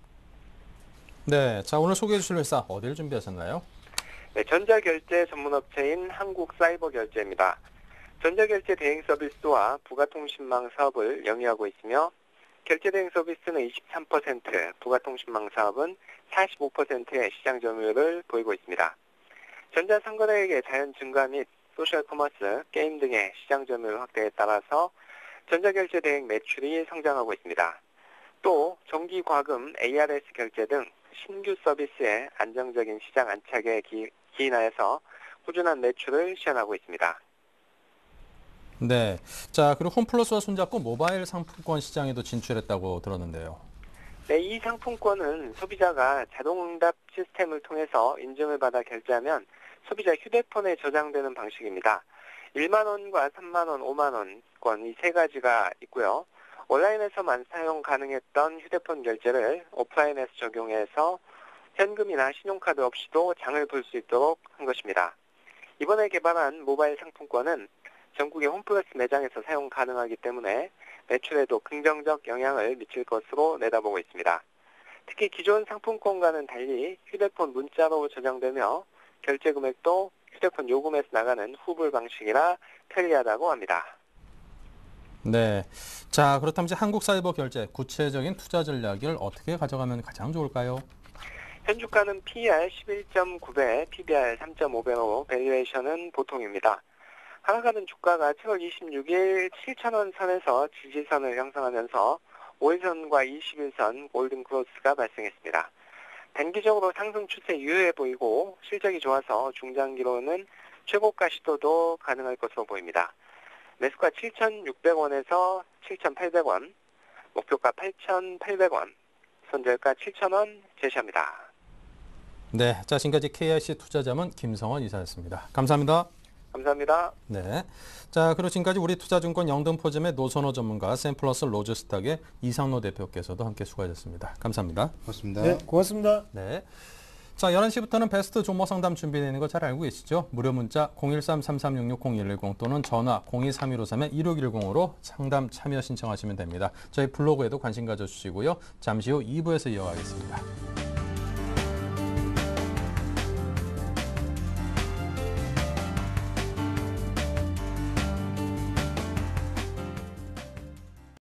Speaker 1: 네, 자 오늘 소개해 주실 회사 어디를 준비하셨나요?
Speaker 9: 네, 전자결제 전문업체인 한국사이버결제입니다. 전자결제 대행 서비스와 부가통신망 사업을 영위하고 있으며 결제 대행 서비스는 이십삼 퍼센트, 부가통신망 사업은 사십오 퍼센트의 시장 점유율을 보이고 있습니다. 전자상거래액의 자연 증가 및 소셜 커머스, 게임 등의 시장 점유율 확대에 따라서 전자결제 대행 매출이 성장하고 있습니다. 또 정기 과금, 에이아르에스 결제 등 신규 서비스의 안정적인 시장 안착에 기, 기인하여서 꾸준한 매출을 시현하고 있습니다.
Speaker 1: 네, 자 그리고 홈플러스와 손잡고 모바일 상품권 시장에도 진출했다고 들었는데요.
Speaker 9: 네, 이 상품권은 소비자가 자동응답 시스템을 통해서 인증을 받아 결제하면 소비자 휴대폰에 저장되는 방식입니다. 일만 원과 삼만 원, 오만 원권 이 세 가지가 있고요. 온라인에서만 사용 가능했던 휴대폰 결제를 오프라인에서 적용해서 현금이나 신용카드 없이도 장을 볼 수 있도록 한 것입니다. 이번에 개발한 모바일 상품권은 전국의 홈플러스 매장에서 사용 가능하기 때문에 매출에도 긍정적 영향을 미칠 것으로 내다보고 있습니다. 특히 기존 상품권과는 달리 휴대폰 문자로 저장되며 결제 금액도 휴대폰 요금에서 나가는 후불 방식이라 편리하다고 합니다.
Speaker 1: 네, 자 그렇다면 이제 한국사이버결제 구체적인 투자 전략을 어떻게 가져가면 가장 좋을까요?
Speaker 9: 현주가는 피이알 십일 점 구 배, 피비알 삼 점 오 배로 밸류에이션은 보통입니다. 하락하는 주가가 칠월 이십육일 칠천 원 선에서 지지선을 형성하면서 오 일선과 이십 일선 골든 크로스가 발생했습니다. 단기적으로 상승 추세 유효해 보이고 실적이 좋아서 중장기로는 최고가 시도도 가능할 것으로 보입니다. 매수가 칠천육백 원에서 칠천팔백 원, 목표가 팔천팔백 원, 손절가 칠천 원 제시합니다.
Speaker 1: 네, 자 지금까지 케이아이씨 투자자문 김성원 이사였습니다. 감사합니다.
Speaker 9: 감사합니다.
Speaker 1: 네, 자 그리고 지금까지 우리 투자증권 영등포점의 노선호 전문가 샘플러스 로즈스탁의 이상로 대표께서도 함께 수고하셨습니다. 감사합니다.
Speaker 3: 고맙습니다.
Speaker 4: 네, 고맙습니다.
Speaker 1: 네. 자, 열한 시부터는 베스트 종목 상담 준비되어 있는 거 잘 알고 계시죠? 무료 문자 공일삼 삼삼육육 공일일공 또는 전화 공이삼일오삼 일육일공으로 상담 참여 신청하시면 됩니다. 저희 블로그에도 관심 가져주시고요. 잠시 후 이 부에서 이어가겠습니다.